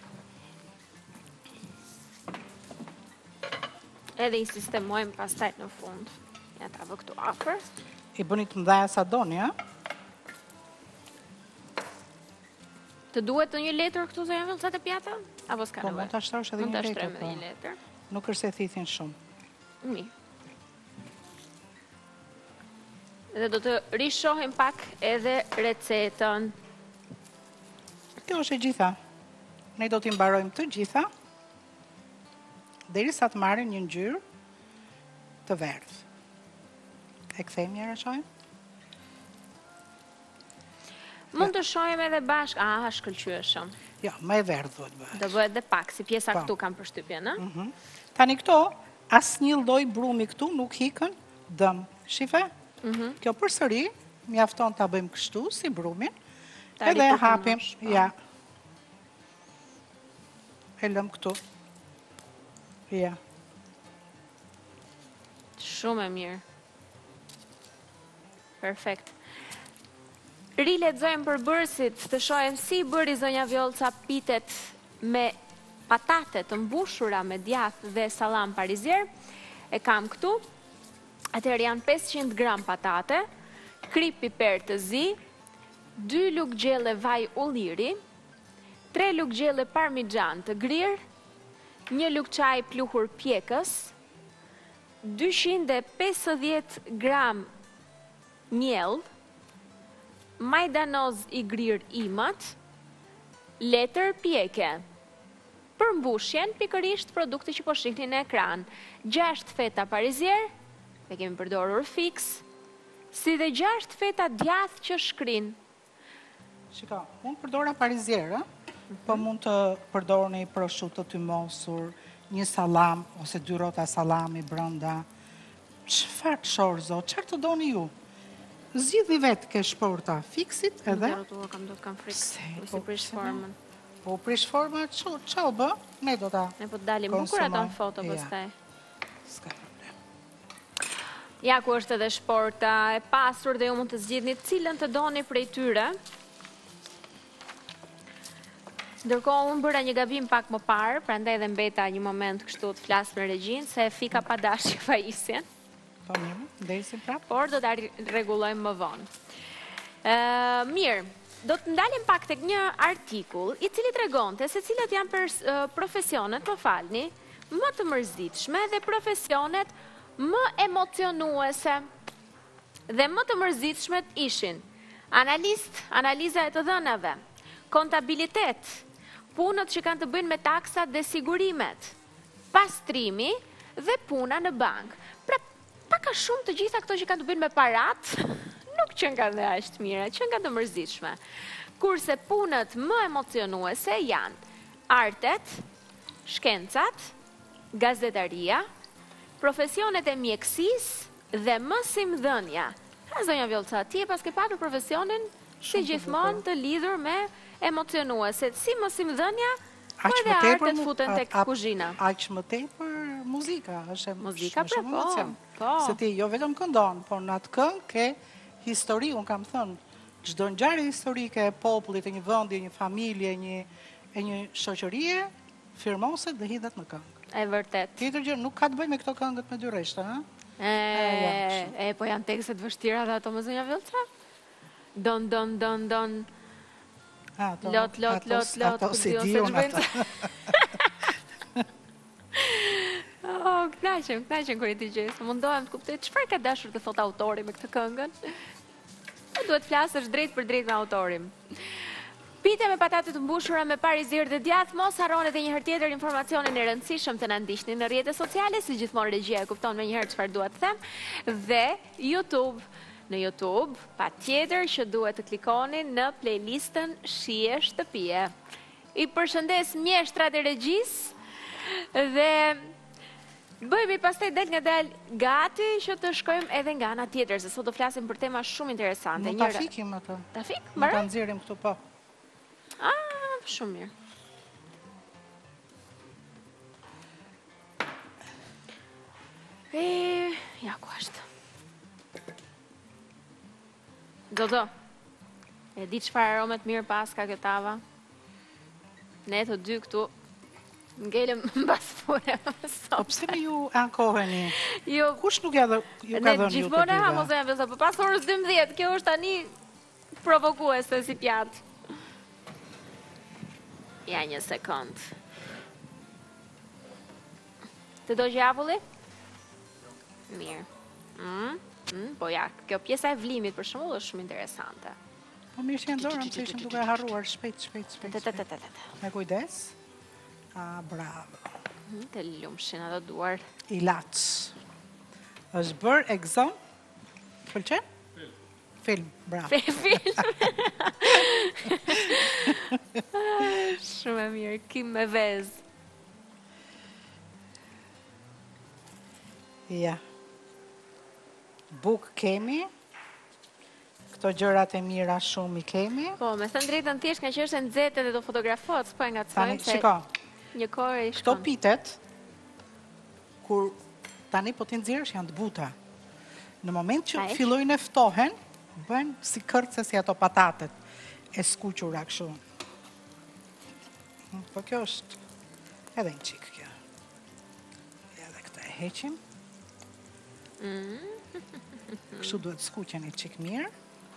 Speaker 1: Edhe i sistemojmë pastaj në fund. Ja ta vë këtu afer.
Speaker 2: I bëni të mdhaja sa doni, ja?
Speaker 1: Të duhet të një letër këtu zë janë vëllësat e pjata? Apo s'ka
Speaker 2: Po,
Speaker 1: nevoj?
Speaker 2: mund të ashtrosh edhe
Speaker 1: Mund
Speaker 2: një
Speaker 1: të
Speaker 2: letër,
Speaker 1: ashtrojmë edhe
Speaker 2: po.
Speaker 1: një letër.
Speaker 2: Nuk është se thithin shumë.
Speaker 1: Mi. Dhe do të rishohim pak edhe recetën.
Speaker 2: Kjo është e gjitha. Ne do t'i mbarojmë të gjitha, deri sa të marrin një ngjyrë të verdhë. E kthejmë njëra shojmë?
Speaker 1: Mund të shohim edhe bashk, a, shkëlqyeshëm.
Speaker 2: Jo, më e verdhë duhet bëhet.
Speaker 1: Do bëhet dhe pak, si pjesa
Speaker 2: Po.
Speaker 1: këtu kam përshtypjen, ë?
Speaker 2: Tani këto, asë një lloj brumi këtu nuk hikën dëm. Shife? Kjo përsëri, mjafton ta bëjmë kështu, si brumin,
Speaker 1: Ta
Speaker 2: edhe
Speaker 1: ripërpunojmë,
Speaker 2: hapim,
Speaker 1: po.
Speaker 2: ja. E lëm këtu. Ja.
Speaker 1: Shumë e mirë. Perfekt. Rilexojmë përbërësit të shohem si bëri zonja Vjollca pitet me patate të mbushura me djath dhe salam parizier. E kam këtu. Atëherë janë pesëqind gram patate, krip piper të zi, dy lugë gjelle vaj ulliri, tre lugë gjelle parmigian të grirë, një lugë çaj pluhur pjekës, dyqind e pesëdhjetë gram miell, majdanoz i grir imat, letër pjeke. Për mbushjen, pikërisht produkti që po shihni në ekran, gjashtë feta parizier, e kemi përdorur fix, si dhe gjashtë feta djath që shkrin.
Speaker 2: Shika, unë përdora parizierë, po mund të përdorni prosciutto të mosur, një salam, ose dy rrota salami brenda. Çfarë shorzo, çfarë të doni ju? Zgjidhni vetë ke shporta fiksit edhe.
Speaker 1: Kam do të kam frikë,
Speaker 2: Se,
Speaker 1: si
Speaker 2: po,
Speaker 1: prish
Speaker 2: se
Speaker 1: formën.
Speaker 2: Po prish forma, ç'u bë? Ne do ta.
Speaker 1: Ne po të dalim bukur ato në foto
Speaker 2: Ja.
Speaker 1: pastaj.
Speaker 2: S'ka problem.
Speaker 1: Ja ku është edhe shporta e pasur dhe ju mund të zgjidhni cilën të doni prej tyre. Ndërkohë unë bëra një gabim pak më parë, prandaj edhe mbeta një moment kështu të flas me regjin, se e fika pa dashje fajisjen,
Speaker 2: Po mirë, ndesim prapë.
Speaker 1: por do ta rregullojmë më vonë. Ë, mirë, do të ndalim pak tek një artikull i cili tregonte se cilat janë pers- ë, profesionet, më falni, më të mërzitshme dhe profesionet më emocionuese. Dhe më të mërzitshmet ishin analist, analiza e të dhënave, kontabilitet, punët që kanë të bëjnë me taksat dhe sigurimet, pastrimi dhe puna në bank. Pra, paka shumë të gjitha këto që kanë të bëjnë me parat, nuk që nga dhe ashtë mire, që nga të mërzitshme. Kurse punët më emocionuese janë artet, shkencat, gazetaria, profesionet e mjekësis dhe mësimdhënia. Ha, zonja Vjollca, ti e pas ke patur profesionin si gjithmonë të lidhur me emocionuese. Si mësimdhënia, Po edhe artet futen tek kuzhina.
Speaker 2: Aq më tepër muzika, është
Speaker 1: Muzika,
Speaker 2: shumë
Speaker 1: pra, po,
Speaker 2: emocion.
Speaker 1: po.
Speaker 2: Se ti jo vetëm këndon, por në atë këngë ke histori, unë kam thënë, çdo ngjarje historike e popullit, e një vendi, e një familje, një e një shoqërie, firmoset dhe hidhet në këngë.
Speaker 1: E vërtet.
Speaker 2: Tjetër gjë nuk ka të bëjë me këto këngët me dy rreshta, ha?
Speaker 1: E, e, po janë tekstet vështira dhe ato më zonja Villca? Don, don, don, don. Lot, lot, lot, lot.
Speaker 2: Ato si di unë ato.
Speaker 1: Oh, knaqem, knaqem kër i t'i gjesë. Mundohem të kuptoj, çfarë ka dashur të thot autori me këtë këngën? Duhet flasësh drejt për drejt me autorin. Pite me patate të mbushura me parizirë dhe djathë, mos harroni edhe një herë tjetër informacionin e rëndësishëm të na ndiqni në rrjetet sociale, si gjithmonë regjia e kupton me një herë çfarë dua të them, dhe YouTube. Në YouTube, pa tjetër që duhet të klikoni në playlistën Shije Shtëpie. I përshëndes mjeshtrat e regjisë dhe bëjmë i pastaj del nga del gati që të shkojmë edhe nga ana tjetër, se sot do flasim për tema shumë interesante.
Speaker 2: Mund ta fikim atë.
Speaker 1: Ta fik?
Speaker 2: Mund ta nxjerrim këtu po.
Speaker 1: Ah, shumë mirë. E, ja ku është. Do do. E di çfarë aromet mirë pas ka kjo tava. Ne të dy këtu ngelem mbas fure.
Speaker 2: Po pse me ju ankoheni?
Speaker 1: Jo,
Speaker 2: kush nuk ja dhe ju ka dhënë ju të
Speaker 1: Ne gjithmonë e hamo zëja vëllëza, për pas orës dymbëdhjetë, kjo është tani provokuese si pjatë. Ja një sekund. Të do gjavulli? Mirë. Mm, mm, po ja, kjo pjesa e vlimit për shembull është shumë interesante.
Speaker 2: Po mirë që ndorëm, se ishim duke harruar shpejt, shpejt, shpejt. Me kujdes. Ah, bravo.
Speaker 1: Të lumshin ato duar.
Speaker 2: Ilaç. Është bërë egzom? Pëlqen? Film. Film, bravo.
Speaker 1: Film. Shumë e mirë, Kim me vez.
Speaker 2: Ja. Buk kemi. Këto gjërat e mira shumë i kemi.
Speaker 1: Po, me thënë drejtën thjesht nga që është e nxehtë dhe do fotografohet, s'po e ngacojmë se
Speaker 2: shiko.
Speaker 1: Një kohë i shkon.
Speaker 2: Këto pitet, kur tani po t'i nxjerrësh janë të buta. Në moment që fillojnë e ftohen, bën si kërce si ato patatet e skuqura kështu. Po kjo është edhe një qik kjo. Edhe këta e heqim. Kështu duhet skuqen një qik mirë.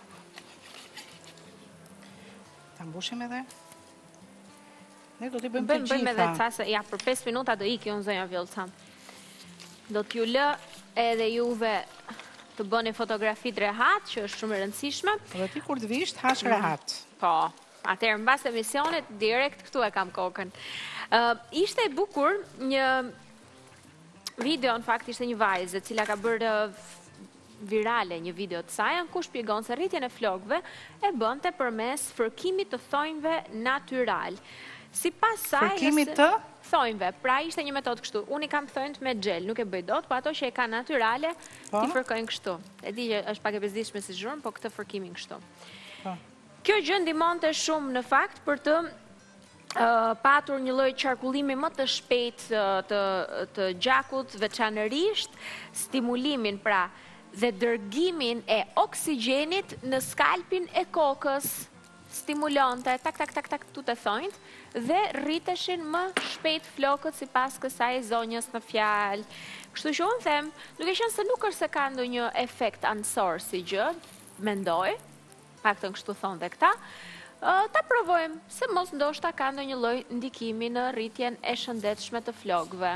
Speaker 2: Ta mbushim edhe. Ne do t'i bëjmë të gjitha.
Speaker 1: Bëjmë edhe ca se, ja, për pesë minuta do iki unë zonja Villca. Do t'ju lë edhe juve të bëni fotografit rehat, që është shumë e rëndësishme.
Speaker 2: Dhe ti kur të visht, hash rehat.
Speaker 1: Po, atëherë në bas emisionit, direkt këtu e kam kokën. Ishte e bukur një video, në fakt ishte një vajzë, cila ka bërë virale një video të saj, ku shpjegon se rritjen e flokëve e bënte përmes fërkimit të thonjve natyral. Si pas saj...
Speaker 2: Fërkimit të?
Speaker 1: Thonjve, pra ishte një metodë kështu. Unë i kam thonjt me gjel, nuk e bëj dot, po ato që e ka naturale, ti fërkojnë kështu. E di që është pak e bezdishme si zhurmë, po këtë fërkimin kështu. Kjo gjë ndihmonte shumë në fakt për të patur një lloj qarkullimi më të shpejt të gjakut, veçanërisht stimulimin pra dhe dërgimin e oksigjenit në skalpin e kokës, stimulonte, tak, tak, tak, tak, tu të thonjt, dhe rriteshin më shpejt flokët si pas kësaj zonjës në fjalë. Kështu që unë them, duke qenë se nuk është se ka ndonjë efekt anësor si gjë, mendoj, pak të në kështu thonë dhe këta, ta provojmë, se mos ndoshta ka ndonjë lloj ndikimi në rritjen e shëndetshme të flokëve.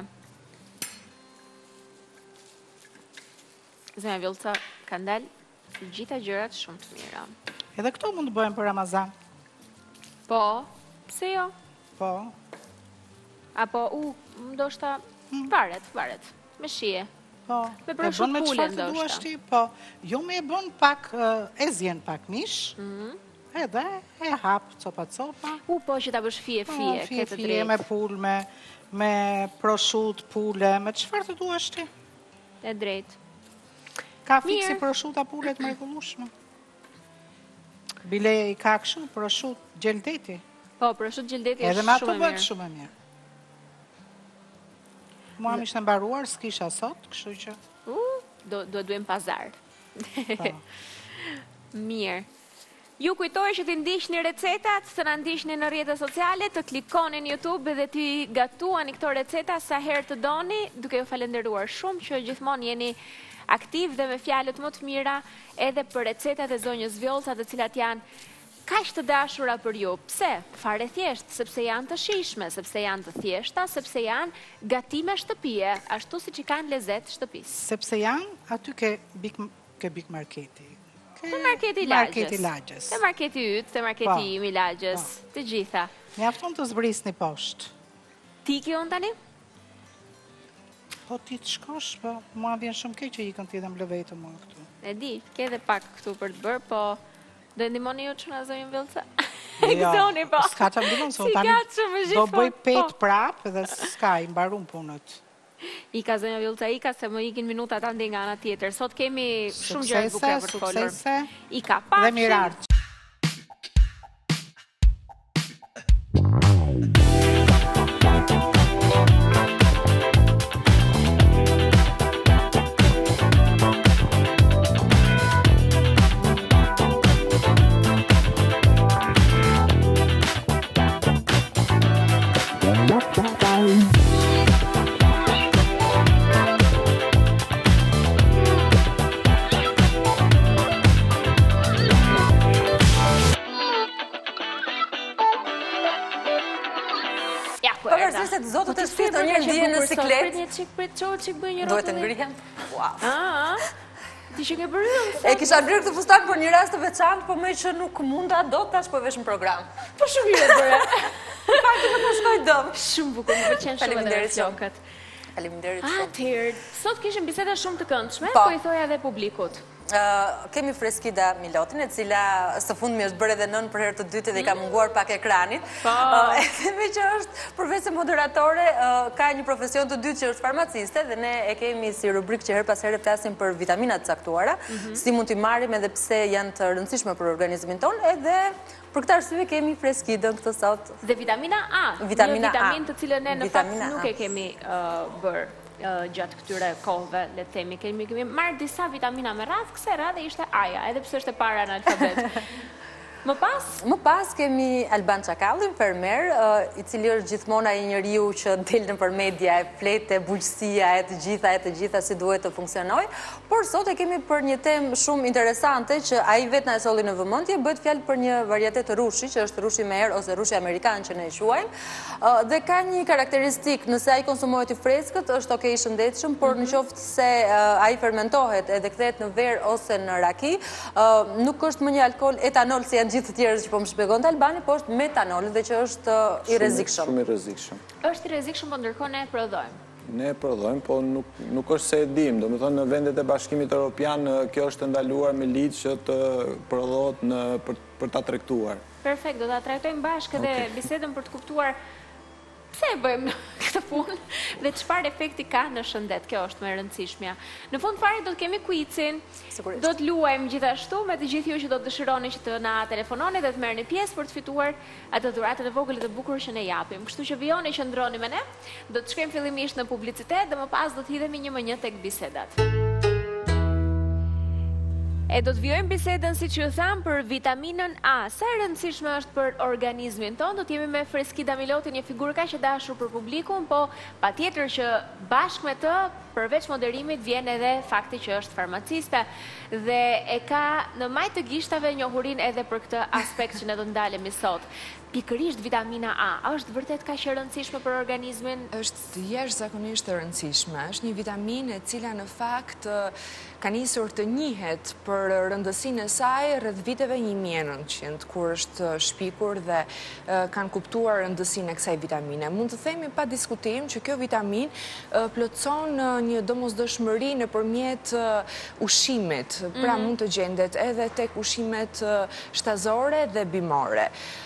Speaker 1: Zonja Villca, ka ndalë gjitha gjërat shumë të mira.
Speaker 2: Edhe këto mund të bëjmë për Ramazan.
Speaker 1: Po, pse jo?
Speaker 2: Po.
Speaker 1: Apo, u, ndoshta, varet, varet, me shije.
Speaker 2: Po,
Speaker 1: me prosciutto pule ndoshta.
Speaker 2: Të duash ti, po, jo me e bën pak, e zjen pak mish, edhe e hap copa copa.
Speaker 1: U, po, që ta bësh fije, fije,
Speaker 2: fije, fije, me pulme, me prosciutto pule, me çfarë të duash ti.
Speaker 1: E drejt.
Speaker 2: Ka fiksi prosciutta pule të mrekullueshme. Bile i ka kështu prosciutto gjeldeti.
Speaker 1: Po, prosciutto gjildeti
Speaker 2: Edhe
Speaker 1: është
Speaker 2: me ato
Speaker 1: shumë e
Speaker 2: bëhet
Speaker 1: mirë.
Speaker 2: shumë e mirë. Mua më ishte mbaruar, s'kisha sot, kështu që...
Speaker 1: U, do do duhem pazar.
Speaker 2: Po.
Speaker 1: Mirë. Ju kujtoj që t'i ndiqni recetat, të na ndiqni në rrjetet sociale, të klikoni në YouTube dhe t'i gatuani këto receta sa herë të doni, duke ju falenderuar shumë që gjithmonë jeni aktiv dhe me fjalët më të mira edhe për recetat e zonjës Vjollca, të cilat janë kaq të dashura për ju. Pse? Fare thjesht, sepse janë të shijshme, sepse janë të thjeshta, sepse janë gatime shtëpie, ashtu siç i kanë lezet shtëpisë.
Speaker 2: Sepse janë aty ke big, ke big marketi. Ke
Speaker 1: Te marketi i Lagjës.
Speaker 2: Marketi i Lagjës.
Speaker 1: Te marketi yt, te marketi
Speaker 2: Po,
Speaker 1: im i Lagjës, të gjitha.
Speaker 2: Mjafton të zbrisni poshtë.
Speaker 1: Ti ki unë tani?
Speaker 2: Po ti të shkosh, po mua vjen shumë keq që ikën ti dhe më lë vetëm mua këtu.
Speaker 1: E di, ke edhe pak këtu për të bërë, po do e ndihmoni ju që na zonjën Vjollca?
Speaker 2: Jo,
Speaker 1: Gëzoni po.
Speaker 2: s'ka që ndihmon, se
Speaker 1: Si
Speaker 2: unë
Speaker 1: ka që më
Speaker 2: tani do
Speaker 1: gjithmonë,
Speaker 2: bëj pet
Speaker 1: po.
Speaker 2: prap dhe s'ka, i mbarum punët.
Speaker 1: Ika zonja Vjollca, ika se më ikin minutat ande nga ana tjetër. Sot kemi shumë gjëra të bukura për të folur.
Speaker 2: Suksese,
Speaker 1: Ika,
Speaker 2: dhe
Speaker 1: pafshim.
Speaker 2: mirart.
Speaker 3: Pavarësisht se të zotët e shpirtë të njerë ndjen në siklet.
Speaker 1: Prit një çik, prit çoj, çik bëj një
Speaker 3: Duhet të
Speaker 1: rrotullim.
Speaker 3: ngrihem? Wow.
Speaker 1: Ah, ti që ke bërë
Speaker 3: E kisha bërë këtë fustan për një rast të veçantë, po me që nuk munda do tash po vesh në program.
Speaker 1: Po shumë mirë e bëre.
Speaker 3: Fakti nuk më shkoj dëm.
Speaker 1: Shumë bukur, më pëlqen shumë edhe
Speaker 3: Faleminderit shumë.
Speaker 1: flokët.
Speaker 3: Faleminderit
Speaker 1: Ah,
Speaker 3: shumë.
Speaker 1: atëherë, sot kishim biseda shumë të këndshme,
Speaker 3: Po.
Speaker 1: po i thoja edhe publikut.
Speaker 3: Uh, kemi Freskida Milotin, e cila së fund mi është bërë edhe nën për herë të dytë dhe i ka munguar pak ekranit.
Speaker 1: Po.
Speaker 3: Uh, e themi që është, përveç se moderatore, uh, ka një profesion të dytë që është farmaciste dhe ne e kemi si rubrikë që her pas here flasim për vitaminat caktuara, si mund t'i marrim edhe pse janë të rëndësishme për organizmin ton, edhe për këtë arsye kemi Freskidën këtë sot.
Speaker 1: Dhe vitamina A,
Speaker 3: Vitamina
Speaker 1: një vitamin
Speaker 3: A.
Speaker 1: të cilën ne në fakt
Speaker 3: Vitamina
Speaker 1: nuk
Speaker 3: A.
Speaker 1: e kemi uh, bërë uh, gjatë këtyre kohëve, le të themi, kemi, kemi marrë disa vitamina me radhë, këse radhë ishte Aja, edhe pse është e para në alfabet. Më pas?
Speaker 3: Më pas kemi Alban Çakallin, fermer, uh, i cili është gjithmona i njeriu që del në për media, e flete, bujqësia, e të gjitha, e të gjitha si duhet të funksionoj, por sot e kemi për një temë shumë interesante që a i vetë na e solli në vëmendje, bëhet fjalë për një varietet të rushi, që është rushi me erë ose rushi amerikan që ne e quajmë, uh, dhe ka një karakteristik, nëse ai konsumohet i freskët, është okay i shëndetshëm, por në qoftë se uh, ai fermentohet edhe kthehet në verë ose në raki, uh, nuk është më një alkool etanol si janë gjithë të tjerës që po më shpjegon të Albani, po është metanol dhe që është uh, i rrezikshëm.
Speaker 4: Shumë i rrezikshëm.
Speaker 1: Është i rrezikshëm, po ndërkohë ne e prodhojmë.
Speaker 4: Ne e prodhojmë, po nuk, nuk është se e dim. Do me thonë, në vendet e Bashkimit Evropian, kjo është ndaluar me ligj që të prodhohet në, për, për ta tregtuar.
Speaker 1: Perfekt, do ta trajtojmë bashkë edhe bisedën për të kuptuar pse e bëjmë këtë punë dhe çfarë efekti ka në shëndet. Kjo është më e rëndësishmja. Në fund fare do të kemi quizin,
Speaker 3: Sigurisht.
Speaker 1: do të luajmë gjithashtu me të gjithë ju që do të dëshironi që të na telefononi dhe të merrni pjesë për të fituar ato dhuratën e vogël dhe të bukur që ne japim. Kështu që vijoni, qëndroni me ne, do të shkojmë fillimisht në publicitet dhe më pas do të hidhemi një më një tek bisedat. E do të vjojmë bisedën si që ju thamë për vitaminën A. Sa e rëndësishme është për organizmin ton, do të jemi me Freskida Milotin, një figurë kaq e dashur për publikun, po patjetër që bashkë me të, përveç moderimit, vjen edhe fakti që është farmaciste dhe e ka në maj të gishtave njohurin edhe për këtë aspekt që ne do të ndalemi sot. Pikërisht vitamina A, është vërtet kaq e rëndësishme për organizmin?
Speaker 5: Është jashtëzakonisht e rëndësishme. Është një vitaminë e cila në fakt ka nisur të njihet për rëndësinë e saj rreth viteve një mijë e nëntëqind, kur është shpikur dhe kanë kuptuar rëndësinë e kësaj vitamine. Mund të themi pa diskutim që kjo vitaminë plotëson një domosdoshmëri nëpërmjet ushqimit. Pra mund të gjendet edhe tek ushqimet shtazore dhe bimore. Ajo vjen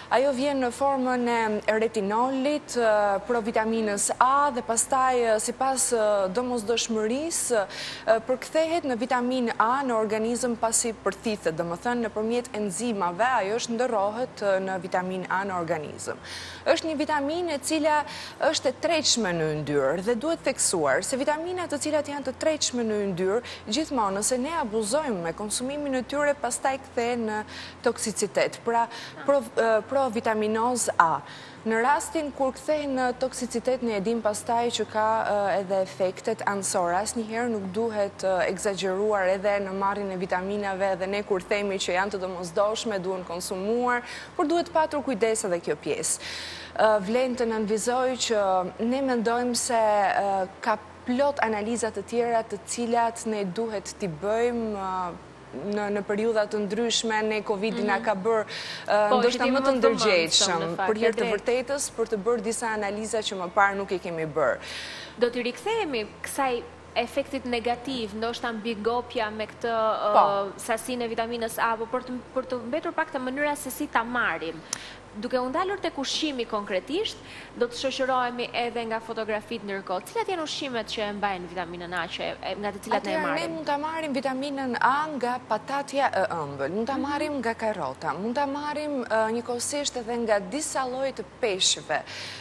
Speaker 5: vjen në formën e retinolit, provitaminës A dhe pastaj si pas domosdoshmërisë përkthehet në vitaminë A në organizëm pasi përthithet, dhe më thënë në përmjet enzimave, ajo është ndërrohet në vitaminë A në organizëm. Është një vitaminë e cila është e treqme në yndyrë dhe duhet theksuar se vitaminat të cilat janë të treqme në yndyrë, gjithmonë nëse ne abuzojmë me konsumimin e tyre, pastaj kthehen në toksicitet. Pra, provitaminozë A. Në rastin kur kthehen në toksicitet, ne e dim pastaj që ka edhe efektet anësore. Asnjëherë nuk duhet egzageruar edhe në marrjen e vitaminave, edhe ne kur themi që janë të domosdoshme, duhen konsumuar, por duhet patur kujdes edhe kjo pjesë. Vlen të nënvizoj që ne mendojmë se ka plot analizat të tjera të cilat ne duhet t'i bëjmë në periudat të ndryshme, ne Covid-i nga ka bërë ndoshta më të ndërgjegjshëm për hir të vërtetës, për të bërë disa analiza që më parë nuk i kemi bërë.
Speaker 1: Do t'i rikthehemi kësaj efektit negativ, ndoshta mbi gopja me këtë sasinë e vitaminës A, por për të mbetur pak të mënyra se si ta marrim. Duke u ndalur tek ushqimi konkretisht, do të shoqërohemi edhe nga fotografit ndërkohë. Cilat janë ushqimet që e mbajnë vitaminën A, që nga të cilat ne e marrim?
Speaker 5: Ne mund ta marrim vitaminën A nga patatja e ëmbël, mund ta marrim nga karrota, mund ta marrim njëkohësisht edhe nga disa lloje të peshqve,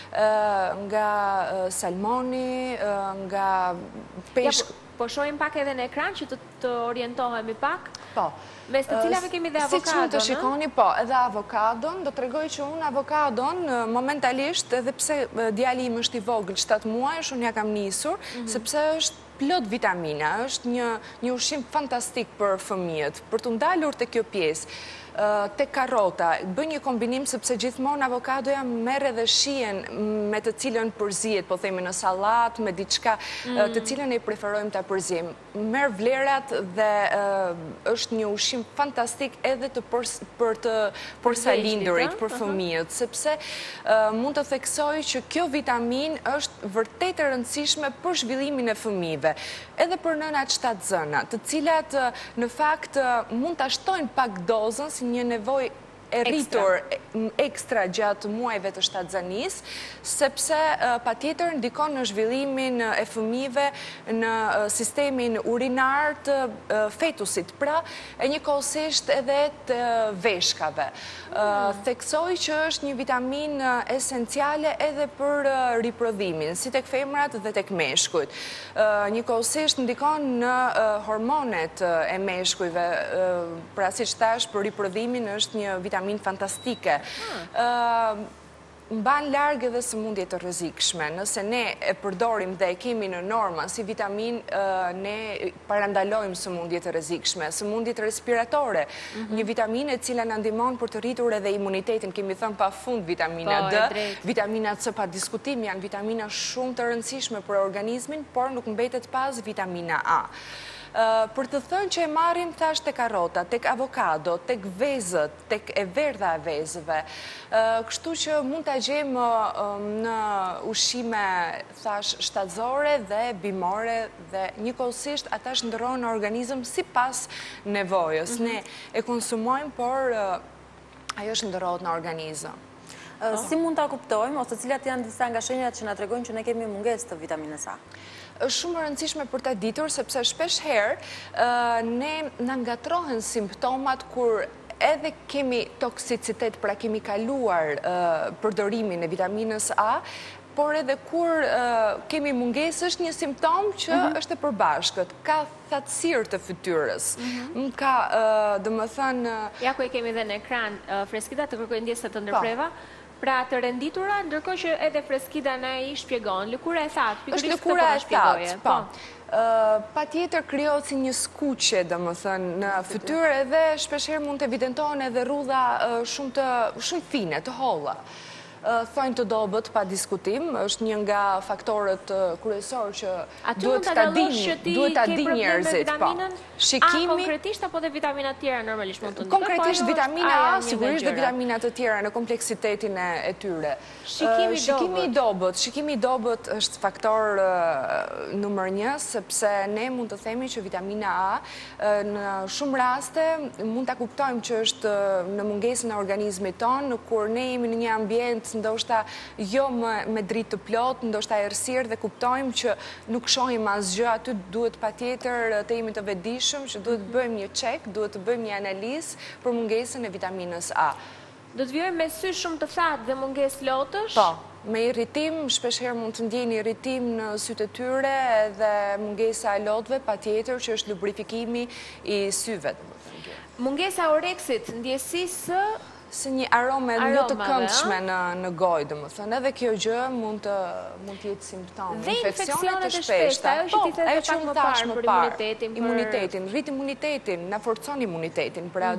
Speaker 5: nga salmoni, nga peshk.
Speaker 1: Po shohim pak edhe në ekran që të orientohemi pak?
Speaker 5: Po.
Speaker 1: Mes të cilave kemi dhe avokadon,
Speaker 5: Si që të shikoni, po, edhe avokadon, do të regoj që unë avokadon, momentalisht, edhe pse djali im është i vogël shtatë muaj, unë ja kam nisur, sepse është plot vitamina, është një ushqim fantastik për fëmijët, për të ndalur të kjo pjesë. Te karota, bën një kombinim sepse gjithmonë avokadoja merr edhe shijen me të cilën përzihet, po themi në sallat, me diçka të cilën e preferojmë ta përzijmë. Merr vlerat dhe është një ushqim fantastik edhe të për të përsalindurit për fëmijët, sepse mund të theksoj që kjo vitaminë është vërtet e rëndësishme për zhvillimin e fëmijëve, edhe për nënat shtatzëna, të cilat në fakt mund ta shtojnë pak dozën si një nevoj e rritur ekstra gjatë muajve të shtatzanis, sepse pa tjetër ndikon në zhvillimin e fëmijëve në sistemin urinar të fetusit, pra e njëkohësisht edhe të veshkave. Theksoj që është një vitamin esenciale edhe për riprodhimin, si tek femrat dhe tek meshkujt. Njëkohësisht ndikon në hormonet e meshkujve, pra si që thash për riprodhimin është një vitamin fantastike. Mban larg edhe sëmundje të rrezikshme. Nëse ne e përdorim dhe e kemi në norma si vitamin, ne parandalojmë sëmundje të rrezikshme, sëmundjet respiratore. Një vitamin e cila na ndihmon për të rritur edhe imunitetin, kemi thënë pafund vitamina D, vitamina C pa diskutim, janë vitamina shumë të rëndësishme për organizmin, por nuk mbetet pas vitamina A. Për të thënë që e marrim thash tek karrota, tek avokado, tek vezët, tek e verdha e vezëve, kështu që mund ta gjejmë në ushqime thash shtatzore dhe bimore dhe njëkohësisht ata shndërrohen në organizëm sipas nevojës. Ne e konsumojmë, por ajo shndërrohet në organizëm.
Speaker 3: Si mund ta kuptojmë ose cilat janë disa nga shenjat që na tregojnë që ne kemi mungesë të vitaminës A?
Speaker 5: Është shumë e rëndësishme për ta ditur, sepse shpesh herë ne na ngatrohen simptomat kur edhe kemi toksicitet, pra kemi kaluar përdorimin e vitaminës A, por edhe kur kemi mungesë është një simptom që është e përbashkët. Ka thatësirë të fytyrës. Ka, domethënë...
Speaker 1: Ja ku e kemi dhe në ekran, Freskida, të kërkoj ndjesë të ndërpreva. Pra të renditura, ndërkohë që edhe Freskida na i shpjegon, lëkura e thatë,
Speaker 5: është lëkura e thatë, po. Pa tjetër krijohet si një skuqe, domethënë, në fytyrë edhe shpeshherë mund të evidentohen edhe rrudha shumë fine, të holla. Thojnë të dobët pa diskutim, është një nga faktorët kryesor që
Speaker 1: duhet ta dinë, duhet ta dinë njerëzit.
Speaker 5: Shikimi,
Speaker 1: a konkretisht apo dhe vitaminat tjera normalisht mund të ndikojnë?
Speaker 5: Konkretisht vitamina A, sigurisht dhe vitaminat të tjera në kompleksitetin e tyre. Shikimi i dobët. Shikimi i dobët është faktor numër një, sepse ne mund të themi që vitamina A në shumë raste mund ta kuptojmë që është në mungesën e organizmit tonë, kur ne jemi në një ambient ndoshta jo me dritë të plot, ndoshta errësirë dhe kuptojmë që nuk shohim asgjë, aty duhet patjetër të jemi të vetëdijshëm që duhet të bëjmë një check, duhet të bëjmë një analizë për mungesën e vitaminës A.
Speaker 1: Do të vijojmë me sy shumë të thatë dhe mungesë lotësh?
Speaker 5: Po. Me irritim, shpeshherë mund të ndjeni irritim në sytë e tyre dhe mungesa e lotëve, patjetër që është lubrifikimi i syve.
Speaker 1: Mungesa e oreksit, ndjesisë
Speaker 5: si një arome jo të këndshme në gojë, dhe më thënë, edhe kjo gjë mund të jetë simptom.
Speaker 1: Dhe infeksionet e shpeshta, ajo që ti the të pak më parë për imunitetin.
Speaker 5: Imunitetin, rrit imunitetin, na forcon imunitetin, pra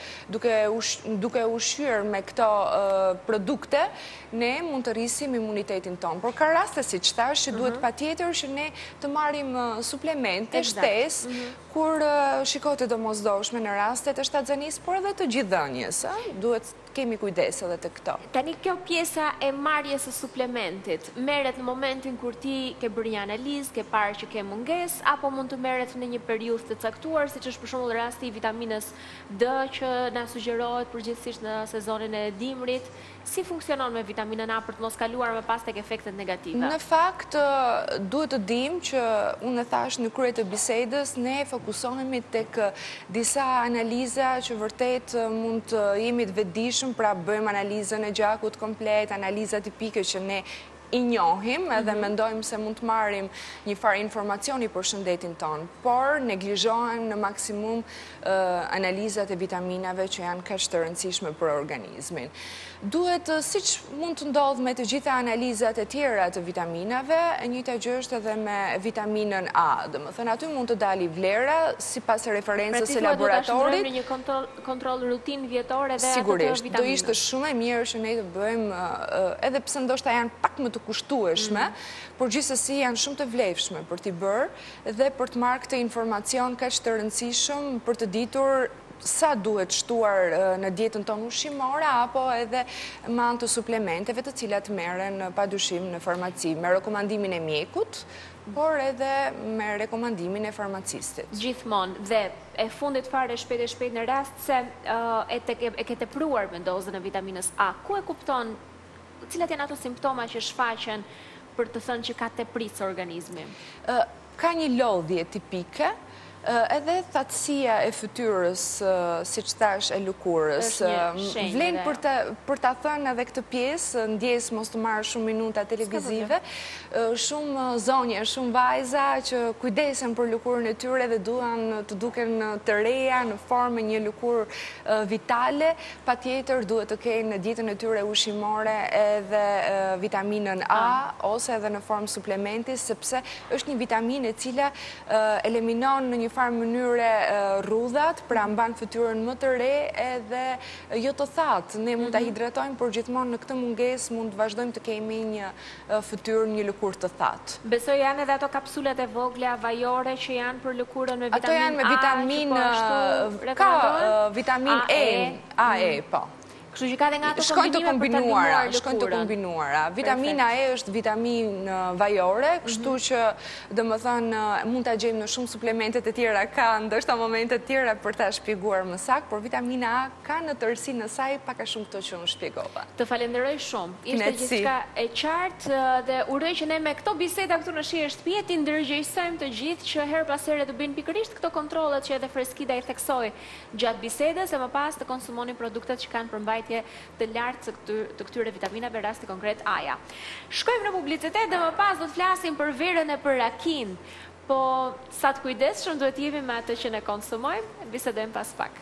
Speaker 5: duke ushqyer me këto produkte, ne mund të rrisim imunitetin tonë. Por ka raste si që thash që duhet patjetër që ne të marrim suplemente, shtesë, kur shikohet e domosdoshme në rastet e shtatzanisë, por edhe të gjithëdhënies, duhet kemi kujdes edhe të këto.
Speaker 1: Tani kjo pjesa e marrjes së suplementit, merret në momentin kur ti ke bërë një analizë, ke parë që ke mungesë, apo mund të merret në një periudhë të caktuar, siç është për shembull rasti i vitaminës D që na sugjerohet përgjithsisht në sezonin e dimrit? Si funksionon me vitaminën A për të mos kaluar më pas tek efektet negative?
Speaker 5: Në fakt, duhet të dim që unë e thash në krye të bisedës, ne fokusohemi tek disa analiza që vërtet mund të jemi të vetëdijshëm, pra bëjmë analizën e gjakut komplet, analiza tipike që ne i njohim edhe mendojmë se mund të marrim një farë informacioni për shëndetin tonë, por neglizhohen në maksimum analizat e vitaminave që janë kaq të rëndësishme për organizmin. Duhet, siç mund të ndodhë me të gjitha analizat e tjera të vitaminave, e njëjta gjë është edhe me vitaminën A. Domethënë aty mund të dali vlera sipas referencës së laboratorit.
Speaker 1: Në një kontroll rutinë vjetore dhe ato
Speaker 5: sigurisht,
Speaker 1: vitaminës.
Speaker 5: Do ishte shumë e mirë që ne të bëjmë, edhe pse ndoshta janë pak më të kushtueshme, por gjithsesi janë shumë të vlefshme për t'i bërë dhe për të marrë këtë informacion kaq të rëndësishëm për të ditur sa duhet shtuar në dietën tonë ushqimore apo edhe me anë të suplementeve të cilat merren padyshim në farmaci me rekomandimin e mjekut, por edhe me rekomandimin e farmacistit.
Speaker 1: Gjithmonë, dhe e fundit fare shpejt e shpejt në rast se e ke tepruar me dozën e vitaminës A, ku e kupton, cilat janë ato simptoma që shfaqen për të thënë që ka teprisë organizmi?
Speaker 5: Ka një lodhje tipike, edhe thatësia e fytyrës, si që thash, e lëkurës. Vlen për ta thënë edhe këtë pjesë, ndjes mos të marrë shumë minuta televizive, shumë zonje, shumë vajza që kujdesen për lëkurën e tyre dhe duan të duken të reja në formë një lëkurë vitale, patjetër duhet të kenë në dietën e tyre ushqimore edhe vitaminën A, ose edhe në formë suplementi, sepse është një vitaminë e cila eliminon në një farë mënyre rrudhat, pra mban fytyrën më të re edhe jo të thatë. Ne mund ta hidratojmë, por gjithmonë në këtë mungesë mund të vazhdojmë të kemi një fytyrë, një lëkurë të thatë.
Speaker 1: Besoj janë edhe ato kapsulat e vogla vajore që janë për lëkurën me vitaminë A.
Speaker 5: Ato janë me vitaminë, ka vitaminë E, A E, po.
Speaker 1: Kështu që ka dhe nga ato
Speaker 5: shkojnë të kombinuara,
Speaker 1: lëkurën.
Speaker 5: shkojnë të kombinuara. Vitamina E është vitaminë vajore, kështu që dhe më thënë mund të gjejmë në shumë suplementet e tjera, ka ndoshta momentet tjera për ta shpjeguar më saktë, por vitamina A ka në tërësi në saj pak a shumë këto që unë shpjegova.
Speaker 1: Të falenderoj shumë. Ishte gjithçka e qartë dhe uroj që ne me këto biseda këtu në Shije Shtëpie ti ndërgjegjësojmë të gjithë që her pas here të bëjnë pikërisht këto kontrollet që edhe Freskida i theksoi gjatë bisedës e më pas të konsumonin produktet që kanë përmbajtje të lartë të këtyre vitaminave, rasti konkret A-ja. Shkojmë në publicitet dhe më pas do të flasim për verën e për rakin, po sa të kujdesshëm duhet jemi me atë që ne konsumojmë, bisedojmë pas pak.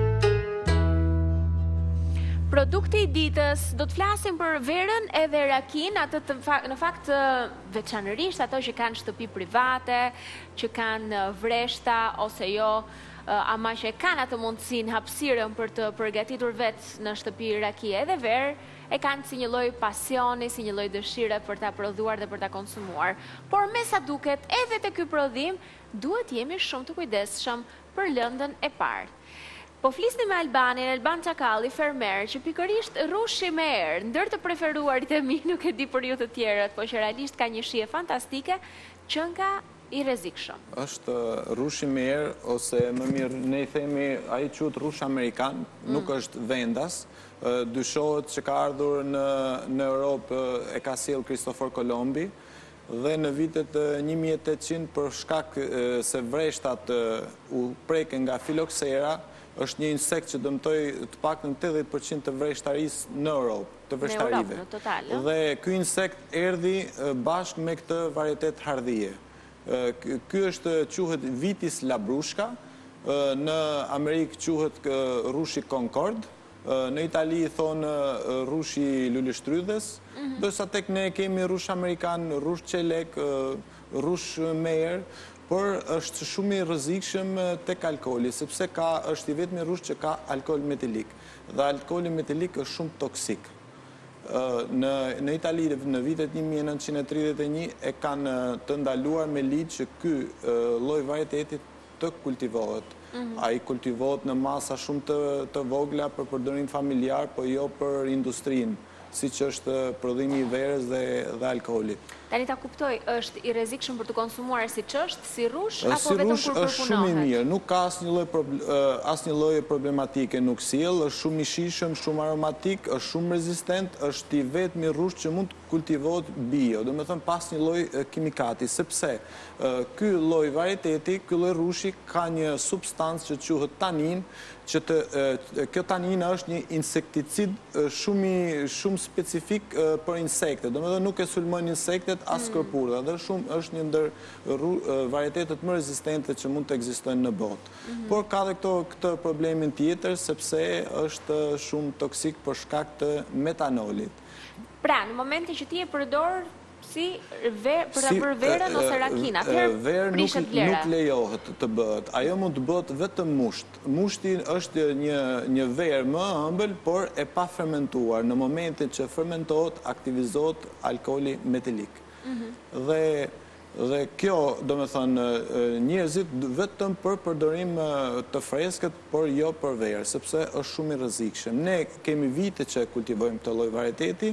Speaker 1: Produkti i ditës, do të flasim për verën edhe rakin, atë në fakt veçanërisht ato që kanë shtëpi private, që kanë vreshta ose jo, ama që kanë atë mundësin hapësirën për të përgatitur vetë në shtëpi rakie edhe verë, e kanë si një lloj pasioni, si një lloj dëshire për ta prodhuar dhe për ta konsumuar. Por me sa duket, edhe te ky prodhim duhet jemi shumë të kujdesshëm për lëndën e parë. Po flisni me Albanin, Alban Çakalli, fermer, që pikërisht rushi me erë, ndër të preferuarit e mi, nuk e di për ju të tjerët, po që realisht ka një shije fantastike, që nga i rrezikshëm.
Speaker 4: Është rushi me erë, ose më mirë, ne i themi, ai quhet rush amerikan, nuk është vendas. Dyshohet që ka ardhur në, në Europë, e ka sjell Kristofor Kolombi, dhe në vitet një mijë e tetëqind për shkak se vreshtat u preken nga filoksera, është një insekt që dëmtoi të paktën tetëdhjetë përqind të vreshtarisë në Europë, të vreshtarive.
Speaker 1: Në Europë, në total.
Speaker 4: Dhe ky insekt erdhi bashkë me këtë varietet hardhije. Ky është quhet Vitis labrushka, në Amerikë quhet rushi Concord, në Itali thonë rushi luleshtrydhes, ndërsa tek ne kemi rush amerikan, rush qelek, rush mejer, por është shumë i rrezikshëm tek alkooli, sepse ka është i vetmi rush që ka alkool metilik. Dhe alkooli metilik është shumë toksik. Në, në Itali në vitet një mijë e nëntëqind e tridhjetë e një e kanë të ndaluar me ligj që ky lloj varieteti të kultivohet. Ai kultivohet në masa shumë të, të vogla për përdorim familjar, po jo për industrinë, siç është prodhimi i verës dhe, dhe alkoolit.
Speaker 1: Tani ta kuptoj, është i rrezikshëm për të konsumuar siç është, si rush, apo
Speaker 4: si
Speaker 1: vetëm
Speaker 4: rush
Speaker 1: kur
Speaker 4: është
Speaker 1: përpunohet?
Speaker 4: shumë i mirë, nuk ka asnjë lloj asnjë lloj problematike nuk sjell, është shumë i shijshëm, shumë aromatik, është shumë rezistent, është i vetmi rush që mund të kultivohet bio, do të thënë pas një lloj kimikati, sepse ky lloj varieteti, ky lloj rushi ka një substancë që quhet tanin, që të, kjo tanina është një insekticid shumë, shumë specifik për insekte, do të thënë nuk e sulmon insektet as kërpura, dhe shumë është një ndër varietetet më rezistente që mund të ekzistojnë në botë. Por ka dhe këto këtë problemin tjetër, sepse është shumë toksik për shkak të metanolit.
Speaker 1: Pra, në momentin që ti e përdor si ver, për ta bërë verën ose rakin, atëherë
Speaker 4: verë
Speaker 1: prishet vlera.
Speaker 4: Nuk lejohet të bëhet. Ajo mund të bëhet vetëm musht. Mushti është një, një verë më ëmbël, por e pa fermentuar. Në momentin që fermentohet, aktivizohet alkooli metilik. Dhe Dhe kjo, do me thënë, njerëzit vetëm për përdorim të freskët, por jo për verë, sepse është shumë i rrezikshëm. Ne kemi vite që kultivojmë këtë lloj varieteti,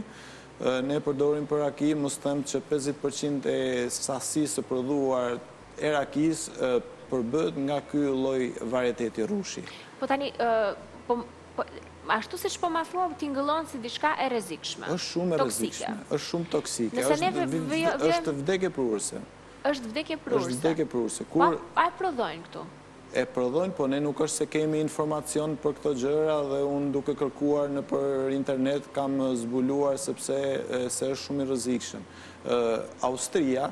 Speaker 4: ne përdorim për raki, mos them që pesëdhjetë përqind e sasisë së prodhuar e rakisë përbëhet nga ky lloj varieteti rushi.
Speaker 1: Po tani, po, po, ashtu siç po ma thua, tingëllon si diçka e rrezikshme.
Speaker 4: Është shumë e rrezikshme, është shumë toksike, është, është vdekje prurëse.
Speaker 1: Është vdekje prurëse.
Speaker 4: Është vdekje prurëse.
Speaker 1: Kur a e prodhojnë këtu?
Speaker 4: E prodhojnë, po ne nuk është se kemi informacion për këto gjëra dhe unë duke kërkuar në për internet kam zbuluar sepse se është shumë i rrezikshëm. Austria,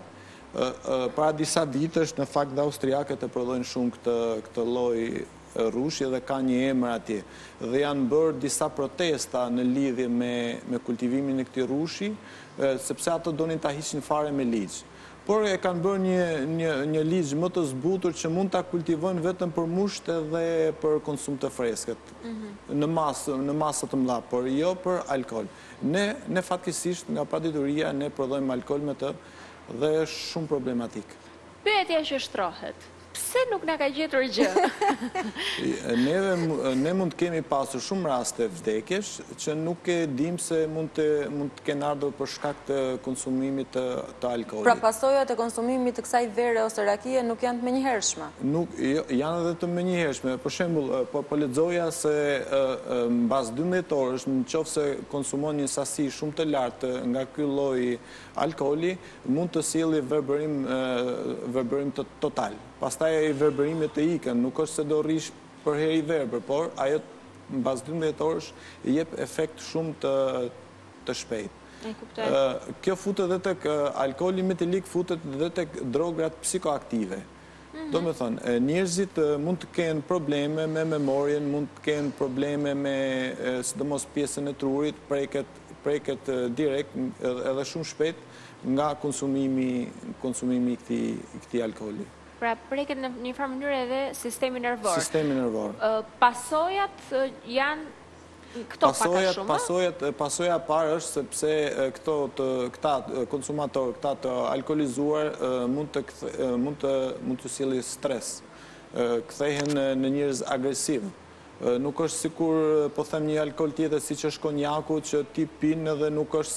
Speaker 4: para disa ditësh në fakt dhe austriakët e prodhojnë shumë këtë, këtë lloj rushi dhe ka një emër atje. Dhe janë bërë disa protesta në lidhje me, me kultivimin e këtij rushi, sepse ato donin ta hiqin fare me ligj. Por e kanë bërë një, një, një ligj më të zbutur që mund ta kultivojnë vetëm për mushte dhe për konsum të freskët, në masë, në masa të mëdha, por jo për alkool. Ne, ne fatkesisht nga padituria ne prodhojmë alkool me të dhe është shumë problematik.
Speaker 1: Pyetja që shtrohet. Pse nuk na ka gjetur gjë?
Speaker 4: Neve, ne mund të kemi pasur shumë raste vdekjesh që nuk e dim se mund të, mund të kenë ardhur për shkak të konsumimit të, të alkoolit.
Speaker 3: Pra pasojat e konsumimit të kësaj vere ose rakie nuk janë të menjëhershme?
Speaker 4: Nuk, jo, janë edhe të menjëhershme. Për shembull, po, po lexoja se mbas dymbëdhjetë orësh, nëse konsumon një sasi shumë të lartë nga ky lloj alkooli, mund të sjellë verbërim, verbërim të total. Pastaj e i verbërimet të ikën, nuk është se do rrish për herë i verbër, por ajo mbas dymbëdhjetë orësh jep efekt shumë të, të shpejt. Kjo futet edhe tek alkooli metilik, futet edhe tek drograt psikoaktive. Do me thënë, njerëzit mund të kenë probleme me memorien, mund të kenë probleme me, sidomos pjesën e trurit, preket, preket direkt edhe shumë shpejt nga konsumimi, konsumimi i këtij, i këtij alkooli.
Speaker 1: Pra preket në një farë mënyrë edhe sistemi nervor.
Speaker 4: Sistemi nervor.
Speaker 1: Pasojat janë Këto paka shumë?
Speaker 4: Pasojat, pasoja parë është sepse këto të, këta konsumatorë, këta të alkoholizuar mund të, mund të, mund të sjellin stres, kthehen në njerëz agresiv. Nuk është sikur po them një alkool tjetër siç është konjaku që ti pin dhe nuk është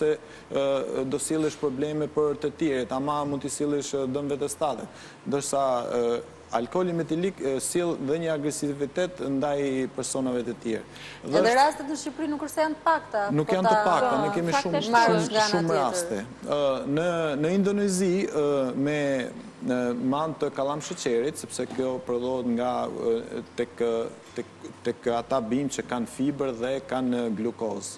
Speaker 4: se do sillesh probleme për të tjerët, ama mund të sillesh dëm vetestate. Ndërsa alkooli metilik sjell dhe një agresivitet ndaj personave të tjerë.
Speaker 3: Edhe rastet në Shqipëri nuk është se janë të pakta.
Speaker 4: Nuk janë të pakta, ne kemi shumë shumë shumë raste. Në në Indonezi me në man të kallam sheqerit, sepse kjo prodhohet nga tek tek tek ata bimë që kanë fibër dhe kanë glukozë.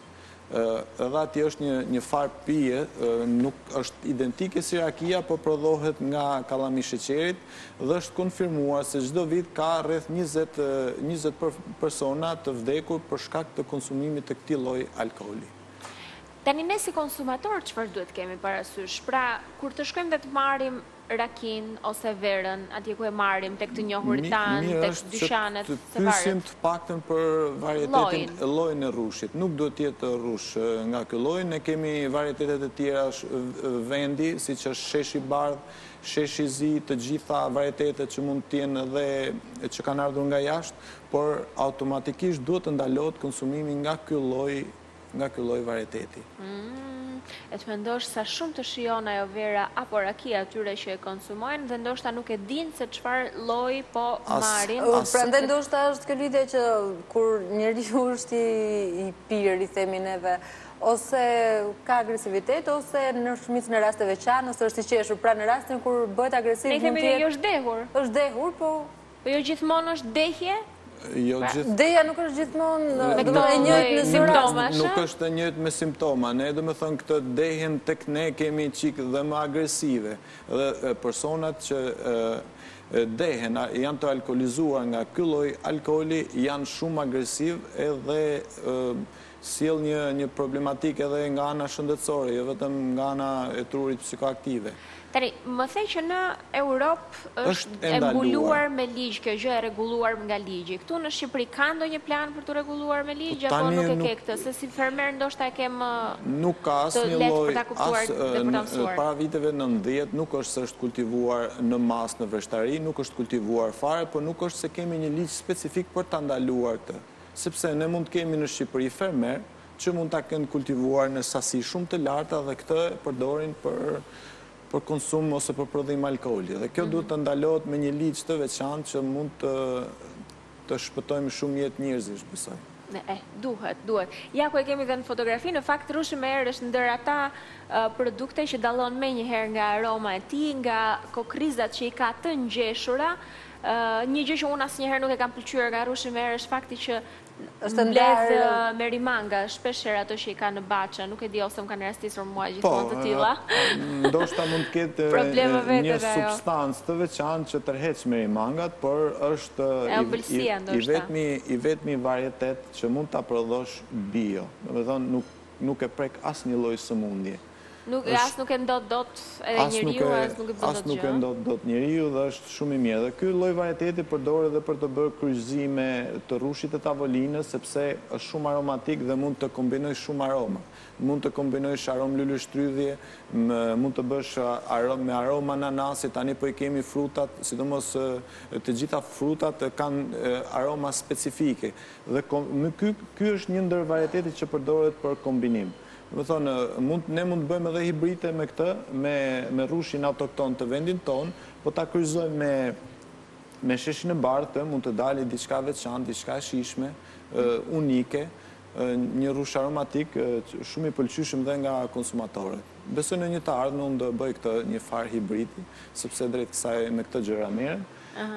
Speaker 4: Edhe ati është një, një farë pije, nuk është identike si rakia, po prodhohet nga kallami i sheqerit dhe është konfirmuar se çdo vit ka rreth njëzet, njëzet persona të vdekur për shkak të konsumimit të këtij lloji alkooli.
Speaker 1: Tani ne si konsumator çfarë duhet kemi parasysh? Pra, kur të shkojmë dhe të marrim rakin ose verën, atje ku e marrim tek të njohurit tan, tek dyqanet së
Speaker 4: të pyesim të paktën për varietetin, llojin e rrushit. Nuk duhet të jetë rrush nga ky lloj. Ne kemi varietete të tjera vendi, siç është sheshi i bardh, sheshi i zi, të gjitha varietetet që mund të jenë edhe që kanë ardhur nga jashtë, por automatikisht duhet të ndalohet konsumimi nga ky lloj nga ky lloj varieteti.
Speaker 1: Mm, e të mendosh sa shumë të shijon ajo vera apo rakia atyre që e konsumojnë dhe ndoshta nuk e dinë se çfarë lloj po marrin.
Speaker 3: Prandaj ndoshta është kjo lidhje që kur njeriu është i pirë, i themi neve, ose ka agresivitet, ose në shumicën e rasteve qan, ose është i qeshur. Pra në rastin kur bëhet agresiv,
Speaker 1: ne themi që është dehur.
Speaker 3: Është dehur, po
Speaker 1: po jo gjithmonë është dehje.
Speaker 4: Jo gjithë...
Speaker 3: Deja nuk është gjithmonë e njëjtë në simptoma.
Speaker 4: Nuk është e njëjtë me simptoma. Ne do të thënë këtë dehjen tek ne kemi çik dhe më agresive. Dhe personat që dehen, janë të alkoholizuar nga ky lloj alkooli, janë shumë agresiv edhe sjell një një problematikë edhe nga ana shëndetësore, jo vetëm nga ana e trurit psikoaktive.
Speaker 1: Tani, më thej që në Europë është e mbuluar me ligj, kjo gjë e rregulluar nga ligji. Këtu në Shqipëri ka ndonjë plan për të rregulluar me ligj apo nuk e ke këtë? Se si fermer ndoshta e kem
Speaker 4: nuk ka asnjë lloj, as para viteve nëntëdhjetë nuk është se është kultivuar në masë në vreshtari, nuk është kultivuar fare, por nuk është se kemi një ligj specifik për ta ndaluar këtë. Sepse ne mund të kemi në Shqipëri fermer që mund ta kenë kultivuar në sasi shumë të larta dhe këtë përdorin për për konsum ose për prodhim alkooli. Dhe kjo duhet të ndalohet me një ligj të veçantë që mund të të shpëtojmë shumë jetë njerëzish, besoj.
Speaker 1: E, duhet, duhet. Ja ku e kemi dhe në fotografi, në fakt rushi me erë është ndër ata produkte që dallon menjëherë nga aroma e tij, nga kokrizat që i ka të ngjeshura. Një gjë që unë asnjëherë nuk e kam pëlqyer nga rushi me erë është fakti që mbledh me rimanga, shpeshherë ato që i ka në baça, nuk e di ose më kanë rastisur mua gjithmonë të tilla.
Speaker 4: Ndoshta mund të ketë një substancë të veçantë që tërheq me rimangat, por është i vetmi i vetmi varietet që mund ta prodhosh bio. Domethënë nuk e prek asnjë lloj sëmundje.
Speaker 1: Nuk, as nuk e ndot dot edhe njeriu, as nuk e bën dot gjë.
Speaker 4: As nuk e ndot dot njeriu dhe është shumë i mirë. Dhe ky lloj varieteti përdoret edhe për të bërë kryqëzime të rrushit të tavolinës, sepse është shumë aromatik dhe mund të kombinojë shumë aroma. Mund të kombinojësh aromë luleshtrydhje, mund të bësh aromë me aromë ananasi, tani po i kemi frutat, sidomos të gjitha frutat kanë aroma specifike. Dhe ky ky është një ndër varietetet që përdoret për kombinim. Më thonë, ne mund të bëjmë edhe hibride me këtë, me rrushin autokton të vendin tonë, po ta kryqëzojmë me me sheshin e bardhë, mund të dalë diçka veçantë, diçka e shijshme, unike, një rrush aromatik shumë i pëlqyeshëm dhe nga konsumatorët. Besoj në një të ardhmen unë do bëj këtë një farë hibridi, sepse drejt kësaj me këtë gjëra merrem.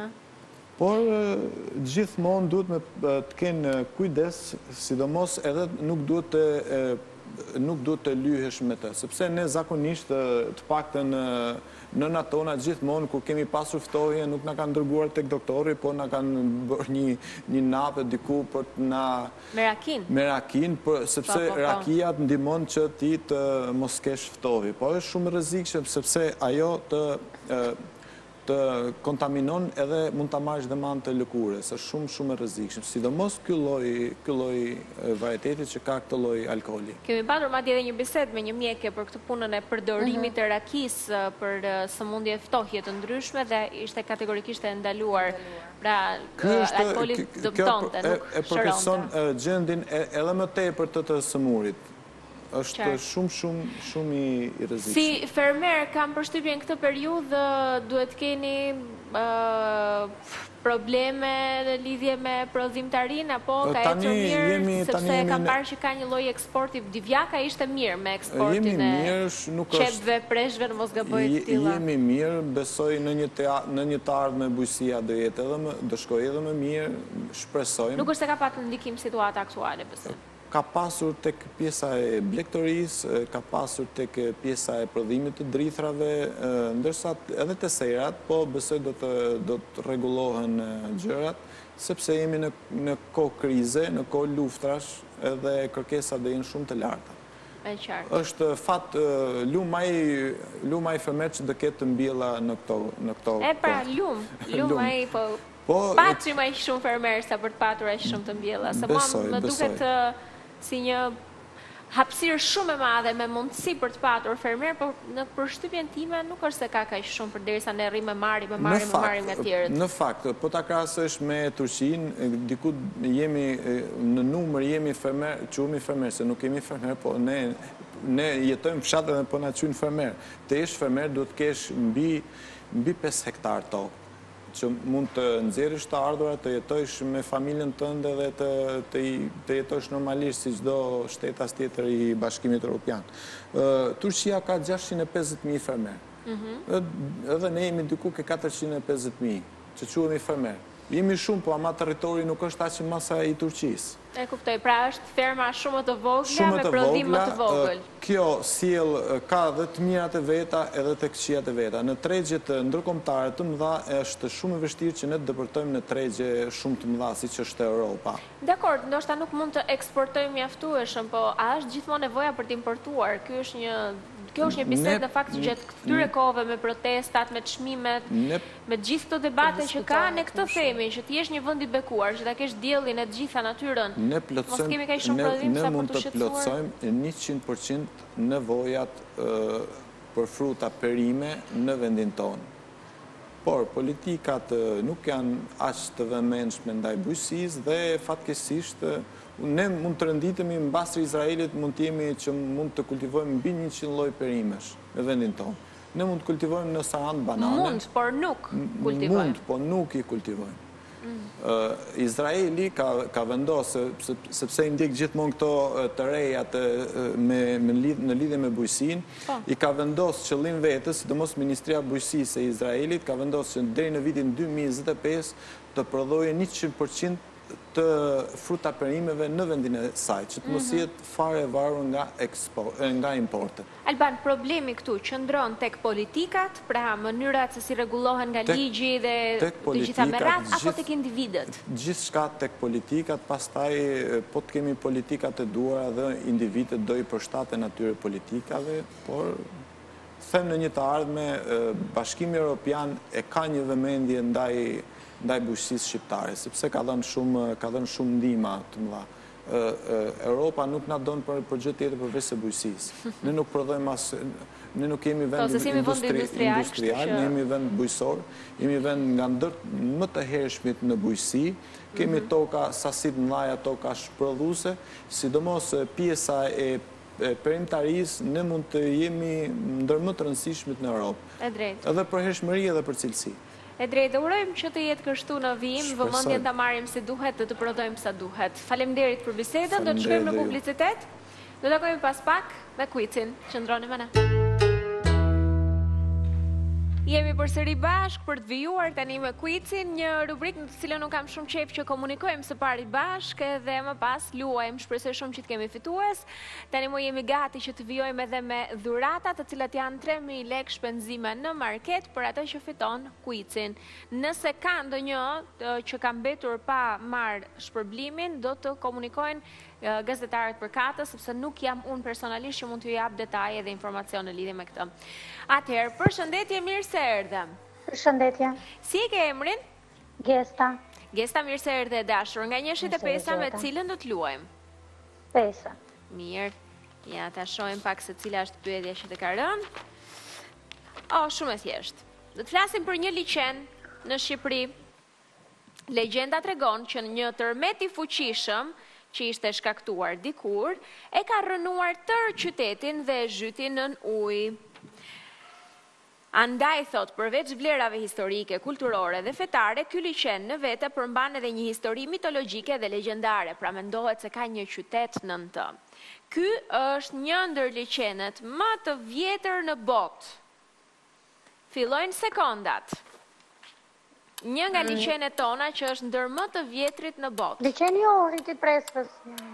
Speaker 4: Por gjithmonë duhet të kenë kujdes, sidomos edhe nuk duhet të nuk duhet të lyhesh me të, sepse ne zakonisht të paktën nëna tona gjithmonë kur kemi pasur ftohje nuk na kanë dërguar tek doktori, po na kanë bërë një një nape diku për të na
Speaker 1: me rakin.
Speaker 4: Me rakin, sepse rakia të ndihmon që ti të mos kesh ftohje. Po është shumë rrezikshëm sepse ajo të të kontaminon edhe mund ta marrësh dhe manë të lëkurës, është shumë shumë e rrezikshëm, sidomos ky lloj ky lloj varieteti që ka këtë lloj alkooli.
Speaker 1: Kemi patur madje edhe një bisedë me një mjeke për këtë punën e përdorimit të rakisë për sëmundje ftohje të ndryshme dhe ishte kategorikisht e ndaluar. Pra alkooli dëmtonte, nuk
Speaker 4: e përkeson gjendjen edhe më tepër të të sëmurit. Është shumë, shumë, shumë i rrezikshëm.
Speaker 1: Si fermer, kam përshtypjen këtë periudhë duhet keni probleme në lidhje me prodhimtarinë, apo ka ecur mirë, sepse kam parë që ka një lloj eksporti. Divjaka ishte mirë me eksportin e qepëve, preshve, në mos gaboj të tilla.
Speaker 4: Jemi mirë, besoj në një në një të ardhme bujësia do jetë edhe më, do shkojë edhe më mirë, shpresojmë.
Speaker 1: Nuk është se ka patur ndikim situata aktuale, besoj.
Speaker 4: Ka pasur tek pjesa e blegtorisë, ka pasur tek pjesa e prodhimit të drithrave, ndërsa edhe të sejrat, po besoj do të do të rregullohen gjërat, sepse jemi në në kohë krize, në kohë luftrash, edhe kërkesat do jenë shumë të larta.
Speaker 1: E qartë.
Speaker 4: Është fat lumaj lumaj fermer që do ketë të mbjella në këto në këto.
Speaker 1: E pra lum, lumaj po patri më shumë fermer sa për të patur aq shumë të mbjella. Se mua më duket si një hapësirë shumë e madhe me mundësi për të patur fermer, por në përshtypjen time nuk është se ka kaq shumë përderisa ne rrimë marrim, me marrim, me marrim nga tjerët.
Speaker 4: Në fakt, po ta krahasosh me Turqinë, diku jemi në numër jemi fermer, quhemi fermer, se nuk kemi fermer, po ne ne jetojmë fshat dhe po na quajnë fermer. Të jesh fermer duhet të kesh mbi mbi pesë hektar tokë, që mund të nxjerrësh të ardhurat, të jetojsh me familjen tënde dhe të, të, të jetojsh normalisht si çdo shtet as tjetër i Bashkimit Evropian. Uh, Turqia ka gjashtëqind e pesëdhjetë mijë fermer. Mm-hmm. Edhe ne jemi diku ke katërqind e pesëdhjetë mijë, që quhemi fermer. Jemi shumë, po ama territori nuk është aq masa i Turqisë.
Speaker 1: E kuptoj, pra është ferma shumë të vogla me prodhim më të vogël.
Speaker 4: Kjo sjell ka dhe të mirat e veta edhe të këqijat e veta. Në tregjet ndërkombëtare të mëdha është shumë e vështirë që ne të depërtojmë në tregje shumë të mëdha siç është Europa.
Speaker 1: Dakor, ndoshta nuk mund të eksportojmë mjaftueshëm, po a është gjithmonë nevoja për të importuar? Ky është një Kjo është një bisedë në fakt gjatë këtyre kohëve me protestat, me çmimet, me gjithë këto debate që ka, ne këtë themi, që ti jesh një vend i bekuar, që ta kesh diellin e të gjitha natyrën.
Speaker 4: Ne plotësojmë, ne, ne mund të plotësojmë njëqind përqind nevojat uh, për fruta perime në vendin tonë. Por politikat uh, nuk janë aq të vëmendshme ndaj bujqësisë dhe fatkeqësisht uh, ne mund të renditemi mbas Izraelit, mund të jemi që mund të kultivojmë mbi njëqind lloj perimesh në vendin tonë. Ne mund të kultivojmë në Saran banane.
Speaker 1: Mund, por nuk kultivojmë.
Speaker 4: Mund, por nuk i kultivojmë. Mm. Uh, Izraeli ka, ka vendosë, sepse i ndjek gjithmonë këto të reja të, me, me lidh, në lidhje me bujqësinë, po. I ka vendosë qëllim vetës, sidomos Ministria e Bujqësisë e Izraelit, ka vendosë që deri në vitin dy mijë e njëzet e pesë të prodhojë njëqind përqind të fruta perimeve në vendin e saj, që të mos jetë fare varur nga, nga importe.
Speaker 1: Alban, problemi këtu qëndron tek politikat, pra mënyrat se si rregullohen nga ligji dhe të gjitha merat, apo tek individët?
Speaker 4: Gjithçka tek politikat, pastaj po të kemi politikat e duara dhe individët do i përshtaten atyre politikave, por them në një të ardhme, Bashkimi Evropian e ka një vëmendje ndaj ndaj bujqësisë shqiptare, sepse ka dhënë shumë ka dhënë shumë ndihma të mëdha. Europa nuk na don për për gjë tjetër përveç se bujqësisë. Ne nuk prodhojmë as ne nuk kemi vend industrial, ne jemi vend bujqësor, jemi vend nga ndër më të hershmit në bujqësi, kemi toka sasi të mëdha, toka shprodhuese, sidomos pjesa e perimtarisë, ne mund të jemi ndër më të rëndësishmit në Europë.
Speaker 1: E drejtë.
Speaker 4: Edhe për hershmëri edhe për cilësi.
Speaker 1: E drejtë, urojmë që të jetë kështu në vijim, vëmendjen ta marrim si duhet dhe të prodhojmë sa duhet. Faleminderit për bisedën, do të shkojmë në publicitet. Do të takojmë pas pak me Quizin. Qëndroni me na. Jemi përsëri bashkë për të vijuar tani me Quizin, një rubrikë në të cilën nuk kam shumë qejf që komunikojmë së pari bashkë dhe më pas luajmë, shpresoj shumë që të kemi fitues. Tani mo jemi gati që të vijojmë edhe me dhuratat, të cilat janë tre mijë lekë shpenzime në market për atë që fiton Quizin. Nëse ka ndonjë që ka mbetur pa marrë shpërblimin, do të komunikojnë gazetarët përkatës, sepse nuk jam unë personalisht që mund të jap detaje dhe informacion në lidhje me këtë. Atëherë, përshëndetje, mirë se erdhe.
Speaker 6: Përshëndetje.
Speaker 1: Si e ke emrin?
Speaker 6: Gesta.
Speaker 1: Gesta, mirë se erdhe dashur. Nga njëshit e pesa me cilën do të luajmë?
Speaker 6: Pesa.
Speaker 1: Mirë. Ja, ta shojmë pak se cila është pyetja që të ka rënë. O, shumë e thjeshtë. Do të flasim për një liqen në Shqipëri. Legjenda tregon që një tërmet i fuqishëm që ishte shkaktuar dikur, e ka rënuar tërë qytetin dhe zhyti nën ujë. Andaj thot, përveç vlerave historike, kulturore dhe fetare, ky liqen në vete përmban edhe një histori mitologjike dhe legjendare, pra mendohet se ka një qytet nën të. Ky është një ndër liqenet më të vjetër në botë. Fillojnë sekondat. Një nga liqenet tona që është ndër më të vjetrit në botë.
Speaker 6: Liqeni Ohrit i Prespës.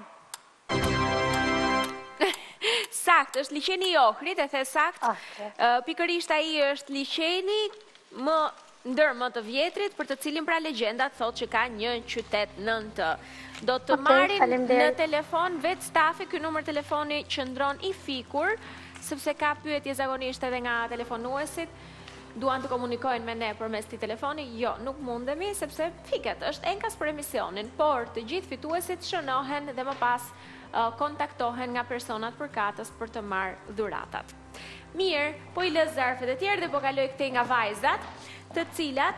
Speaker 1: Sakt, është liqeni i Ohrit, e the sakt. Pikërisht ai është liqeni më ndër më të vjetrit, për të cilin pra legjendat thot që ka një qytet nën të. Do të marrim në telefon vetë stafi, ky numër telefoni qëndron i fikur, sepse ka pyetje zakonisht edhe nga telefonuesit. Duan të komunikojnë me ne përmes këtij telefoni? Jo, nuk mundemi, sepse fiket, është enkas për emisionin, por të gjithë fituesit shënohen dhe më pas kontaktohen nga personat përkatës për të marrë dhuratat. Mirë, po i lë zarfet e tjerë dhe po kaloj këtej nga vajzat, të cilat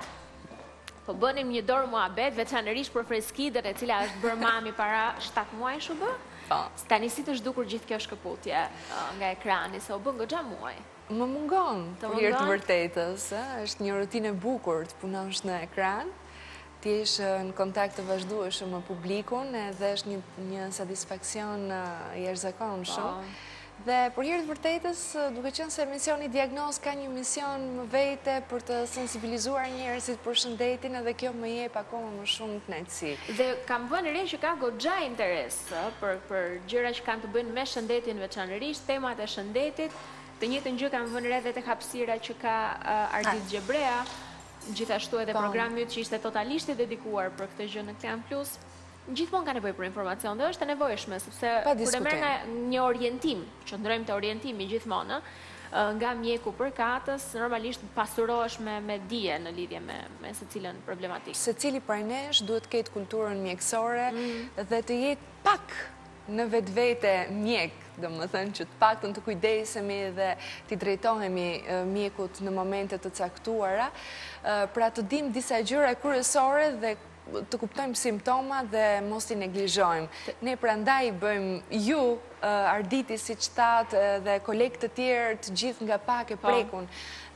Speaker 1: po bënim një dorë muhabet, veçanërisht për freskidën e cila është bërë mami para shtatë muaj shu bë? Tani si të zhdukur gjithë kjo shkëputje nga ekrani, se u bën goxha muaj.
Speaker 5: Më mungon, për hirë të vërtetës, është një rutinë e bukur të punosh në ekran, ti është në kontakt të vazhdueshëm me publikun edhe është një satisfaksion i jashtëzakonshëm. Dhe për hirë të vërtetës, duke qenë se emisioni Diagnoz ka një mision më vete për të sensibilizuar njerëzit për shëndetin edhe kjo më jep akoma më shumë kënaqësi.
Speaker 1: Dhe kam vënë re që ka goxha interes për gjëra që kanë të bëjnë me shëndetin veçanërisht, temat e shëndetit. Të njëjtën gjë kam vënë re edhe tek hapësira që ka Ardit Xhebrea, gjithashtu edhe programi që ishte totalisht i dedikuar për këtë gjë në Klan Plus. Gjithmonë ka nevojë për informacion dhe është e nevojshme, sepse kur e merr nga një orientim, që ndrojmë të orientimi gjithmonë, nga mjeku përkatës, normalisht pasurohesh me dije në lidhje me secilën problematikë.
Speaker 5: Secili prej nesh duhet të ketë kulturën mjekësore dhe të jetë pak në vetë vete mjek, do më thënë që të paktën të kujdesemi dhe të drejtohemi mjekut në momente të caktuara, pra të dim disa gjëra kryesore dhe të kuptojmë simptoma dhe mos i neglizhojmë. Ne prandaj bëjmë ju, Arditi si qëtat dhe kolegë të tjerë të gjithë nga pak e prekun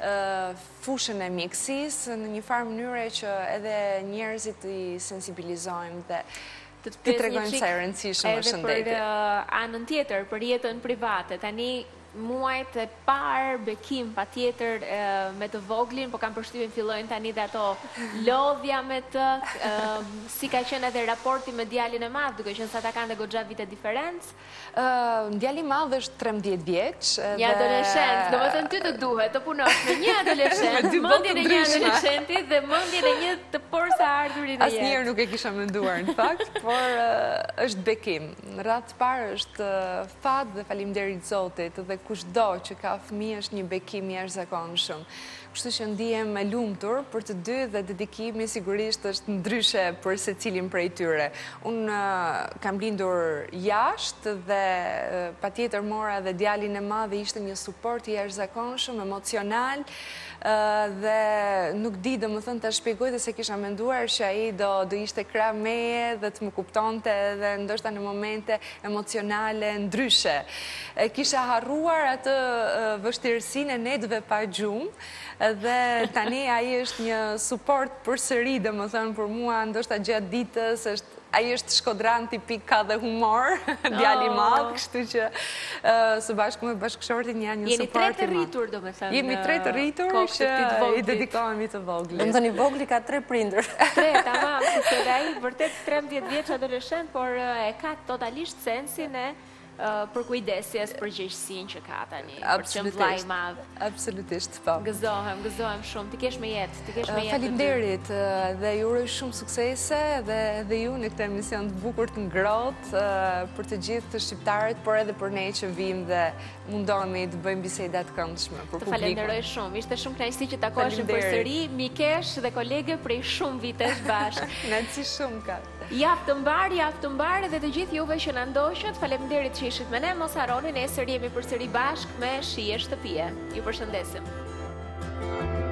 Speaker 5: fushën e mjekësis në një farë mënyre që edhe njerëzit i sensibilizojmë dhe të tregojnë sa e rëndësishme është shëndeti.
Speaker 1: Edhe për anën tjetër, për jetën private, tani muajt e parë bekim pa tjetër me të voglin, po kam përshtypjen fillojnë tani dhe ato lodhja me të, si ka qenë edhe raporti me djalin e madh, duke qenë sa ta kanë dhe goxha vite diferencë.
Speaker 5: Djali madh është trembëdhjetë vjeç.
Speaker 1: Një adoleshent, do më thënë ty të duhet të punosh me një adoleshent, mendjen e një adoleshenti dhe mendjen e një të porsa ardhurit e jetë.
Speaker 5: Asnjëherë nuk e kisha menduar në fakt, por është bekim. Në radhë të parë është fat dhe faleminderit Zotit dhe kushdo që ka fëmijë është një bekim i jashtëzakonshëm. Kështu që ndihem e lumtur për të dy dhe dedikimi sigurisht është ndryshe për secilin prej tyre. Unë kam lindur jashtë dhe patjetër mora dhe djalin e madh dhe ishte një suport i jashtëzakonshëm, emocional dhe nuk di dhe më thënë të shpjegoj dhe se kisha menduar që ai do ishte krah meje dhe të më kuptonte dhe ndoshta në momente emocionale ndryshe. Kisha harruar atë vështirësinë e netëve pa gjumë dhe tani ai është një suport përsëri, dhe më thënë për mua ndoshta gjatë ditës është ai është shkodran tipik, ka dhe humor, djali madh, kështu që së bashku me bashkëshortin janë një suport i madh.
Speaker 1: Jeni tre të rritur, do me thënë.
Speaker 5: Jemi tre të rritur që i dedikohemi të voglit.
Speaker 3: Do më thënë i vogli ka tre prindër.
Speaker 1: Tre, tamam, sepse dhe ai vërtet trembëdhjetë vjeç adoleshent, por e ka totalisht sensin e për kujdesjes për gjëqësin që ka tani, për që më vlaj madhë.
Speaker 5: Absolutisht, po.
Speaker 1: Gëzohem, gëzohem shumë, ti kesh me jetë, ti kesh me jetë.
Speaker 5: Faleminderit dhe ju uroj shumë suksese dhe ju në këtë emision të bukur të ngrohtë për të gjithë të shqiptarët, por edhe për ne që vim dhe mundohemi të bëjmë biseda të këndshme për publikun.
Speaker 1: Të falenderoj shumë, ishte shumë kënaqësi që takoheshim përsëri, mikesh dhe kolege prej shumë vitesh bashkë.
Speaker 5: Kënaqësi shumë ka.
Speaker 1: Javë të mbar, javë të mbar dhe të gjithë juve që na ndoqët, faleminderit që ishit me ne, mos harroni nesër jemi përsëri bashkë me Shije Shtëpie. Ju përshëndesim.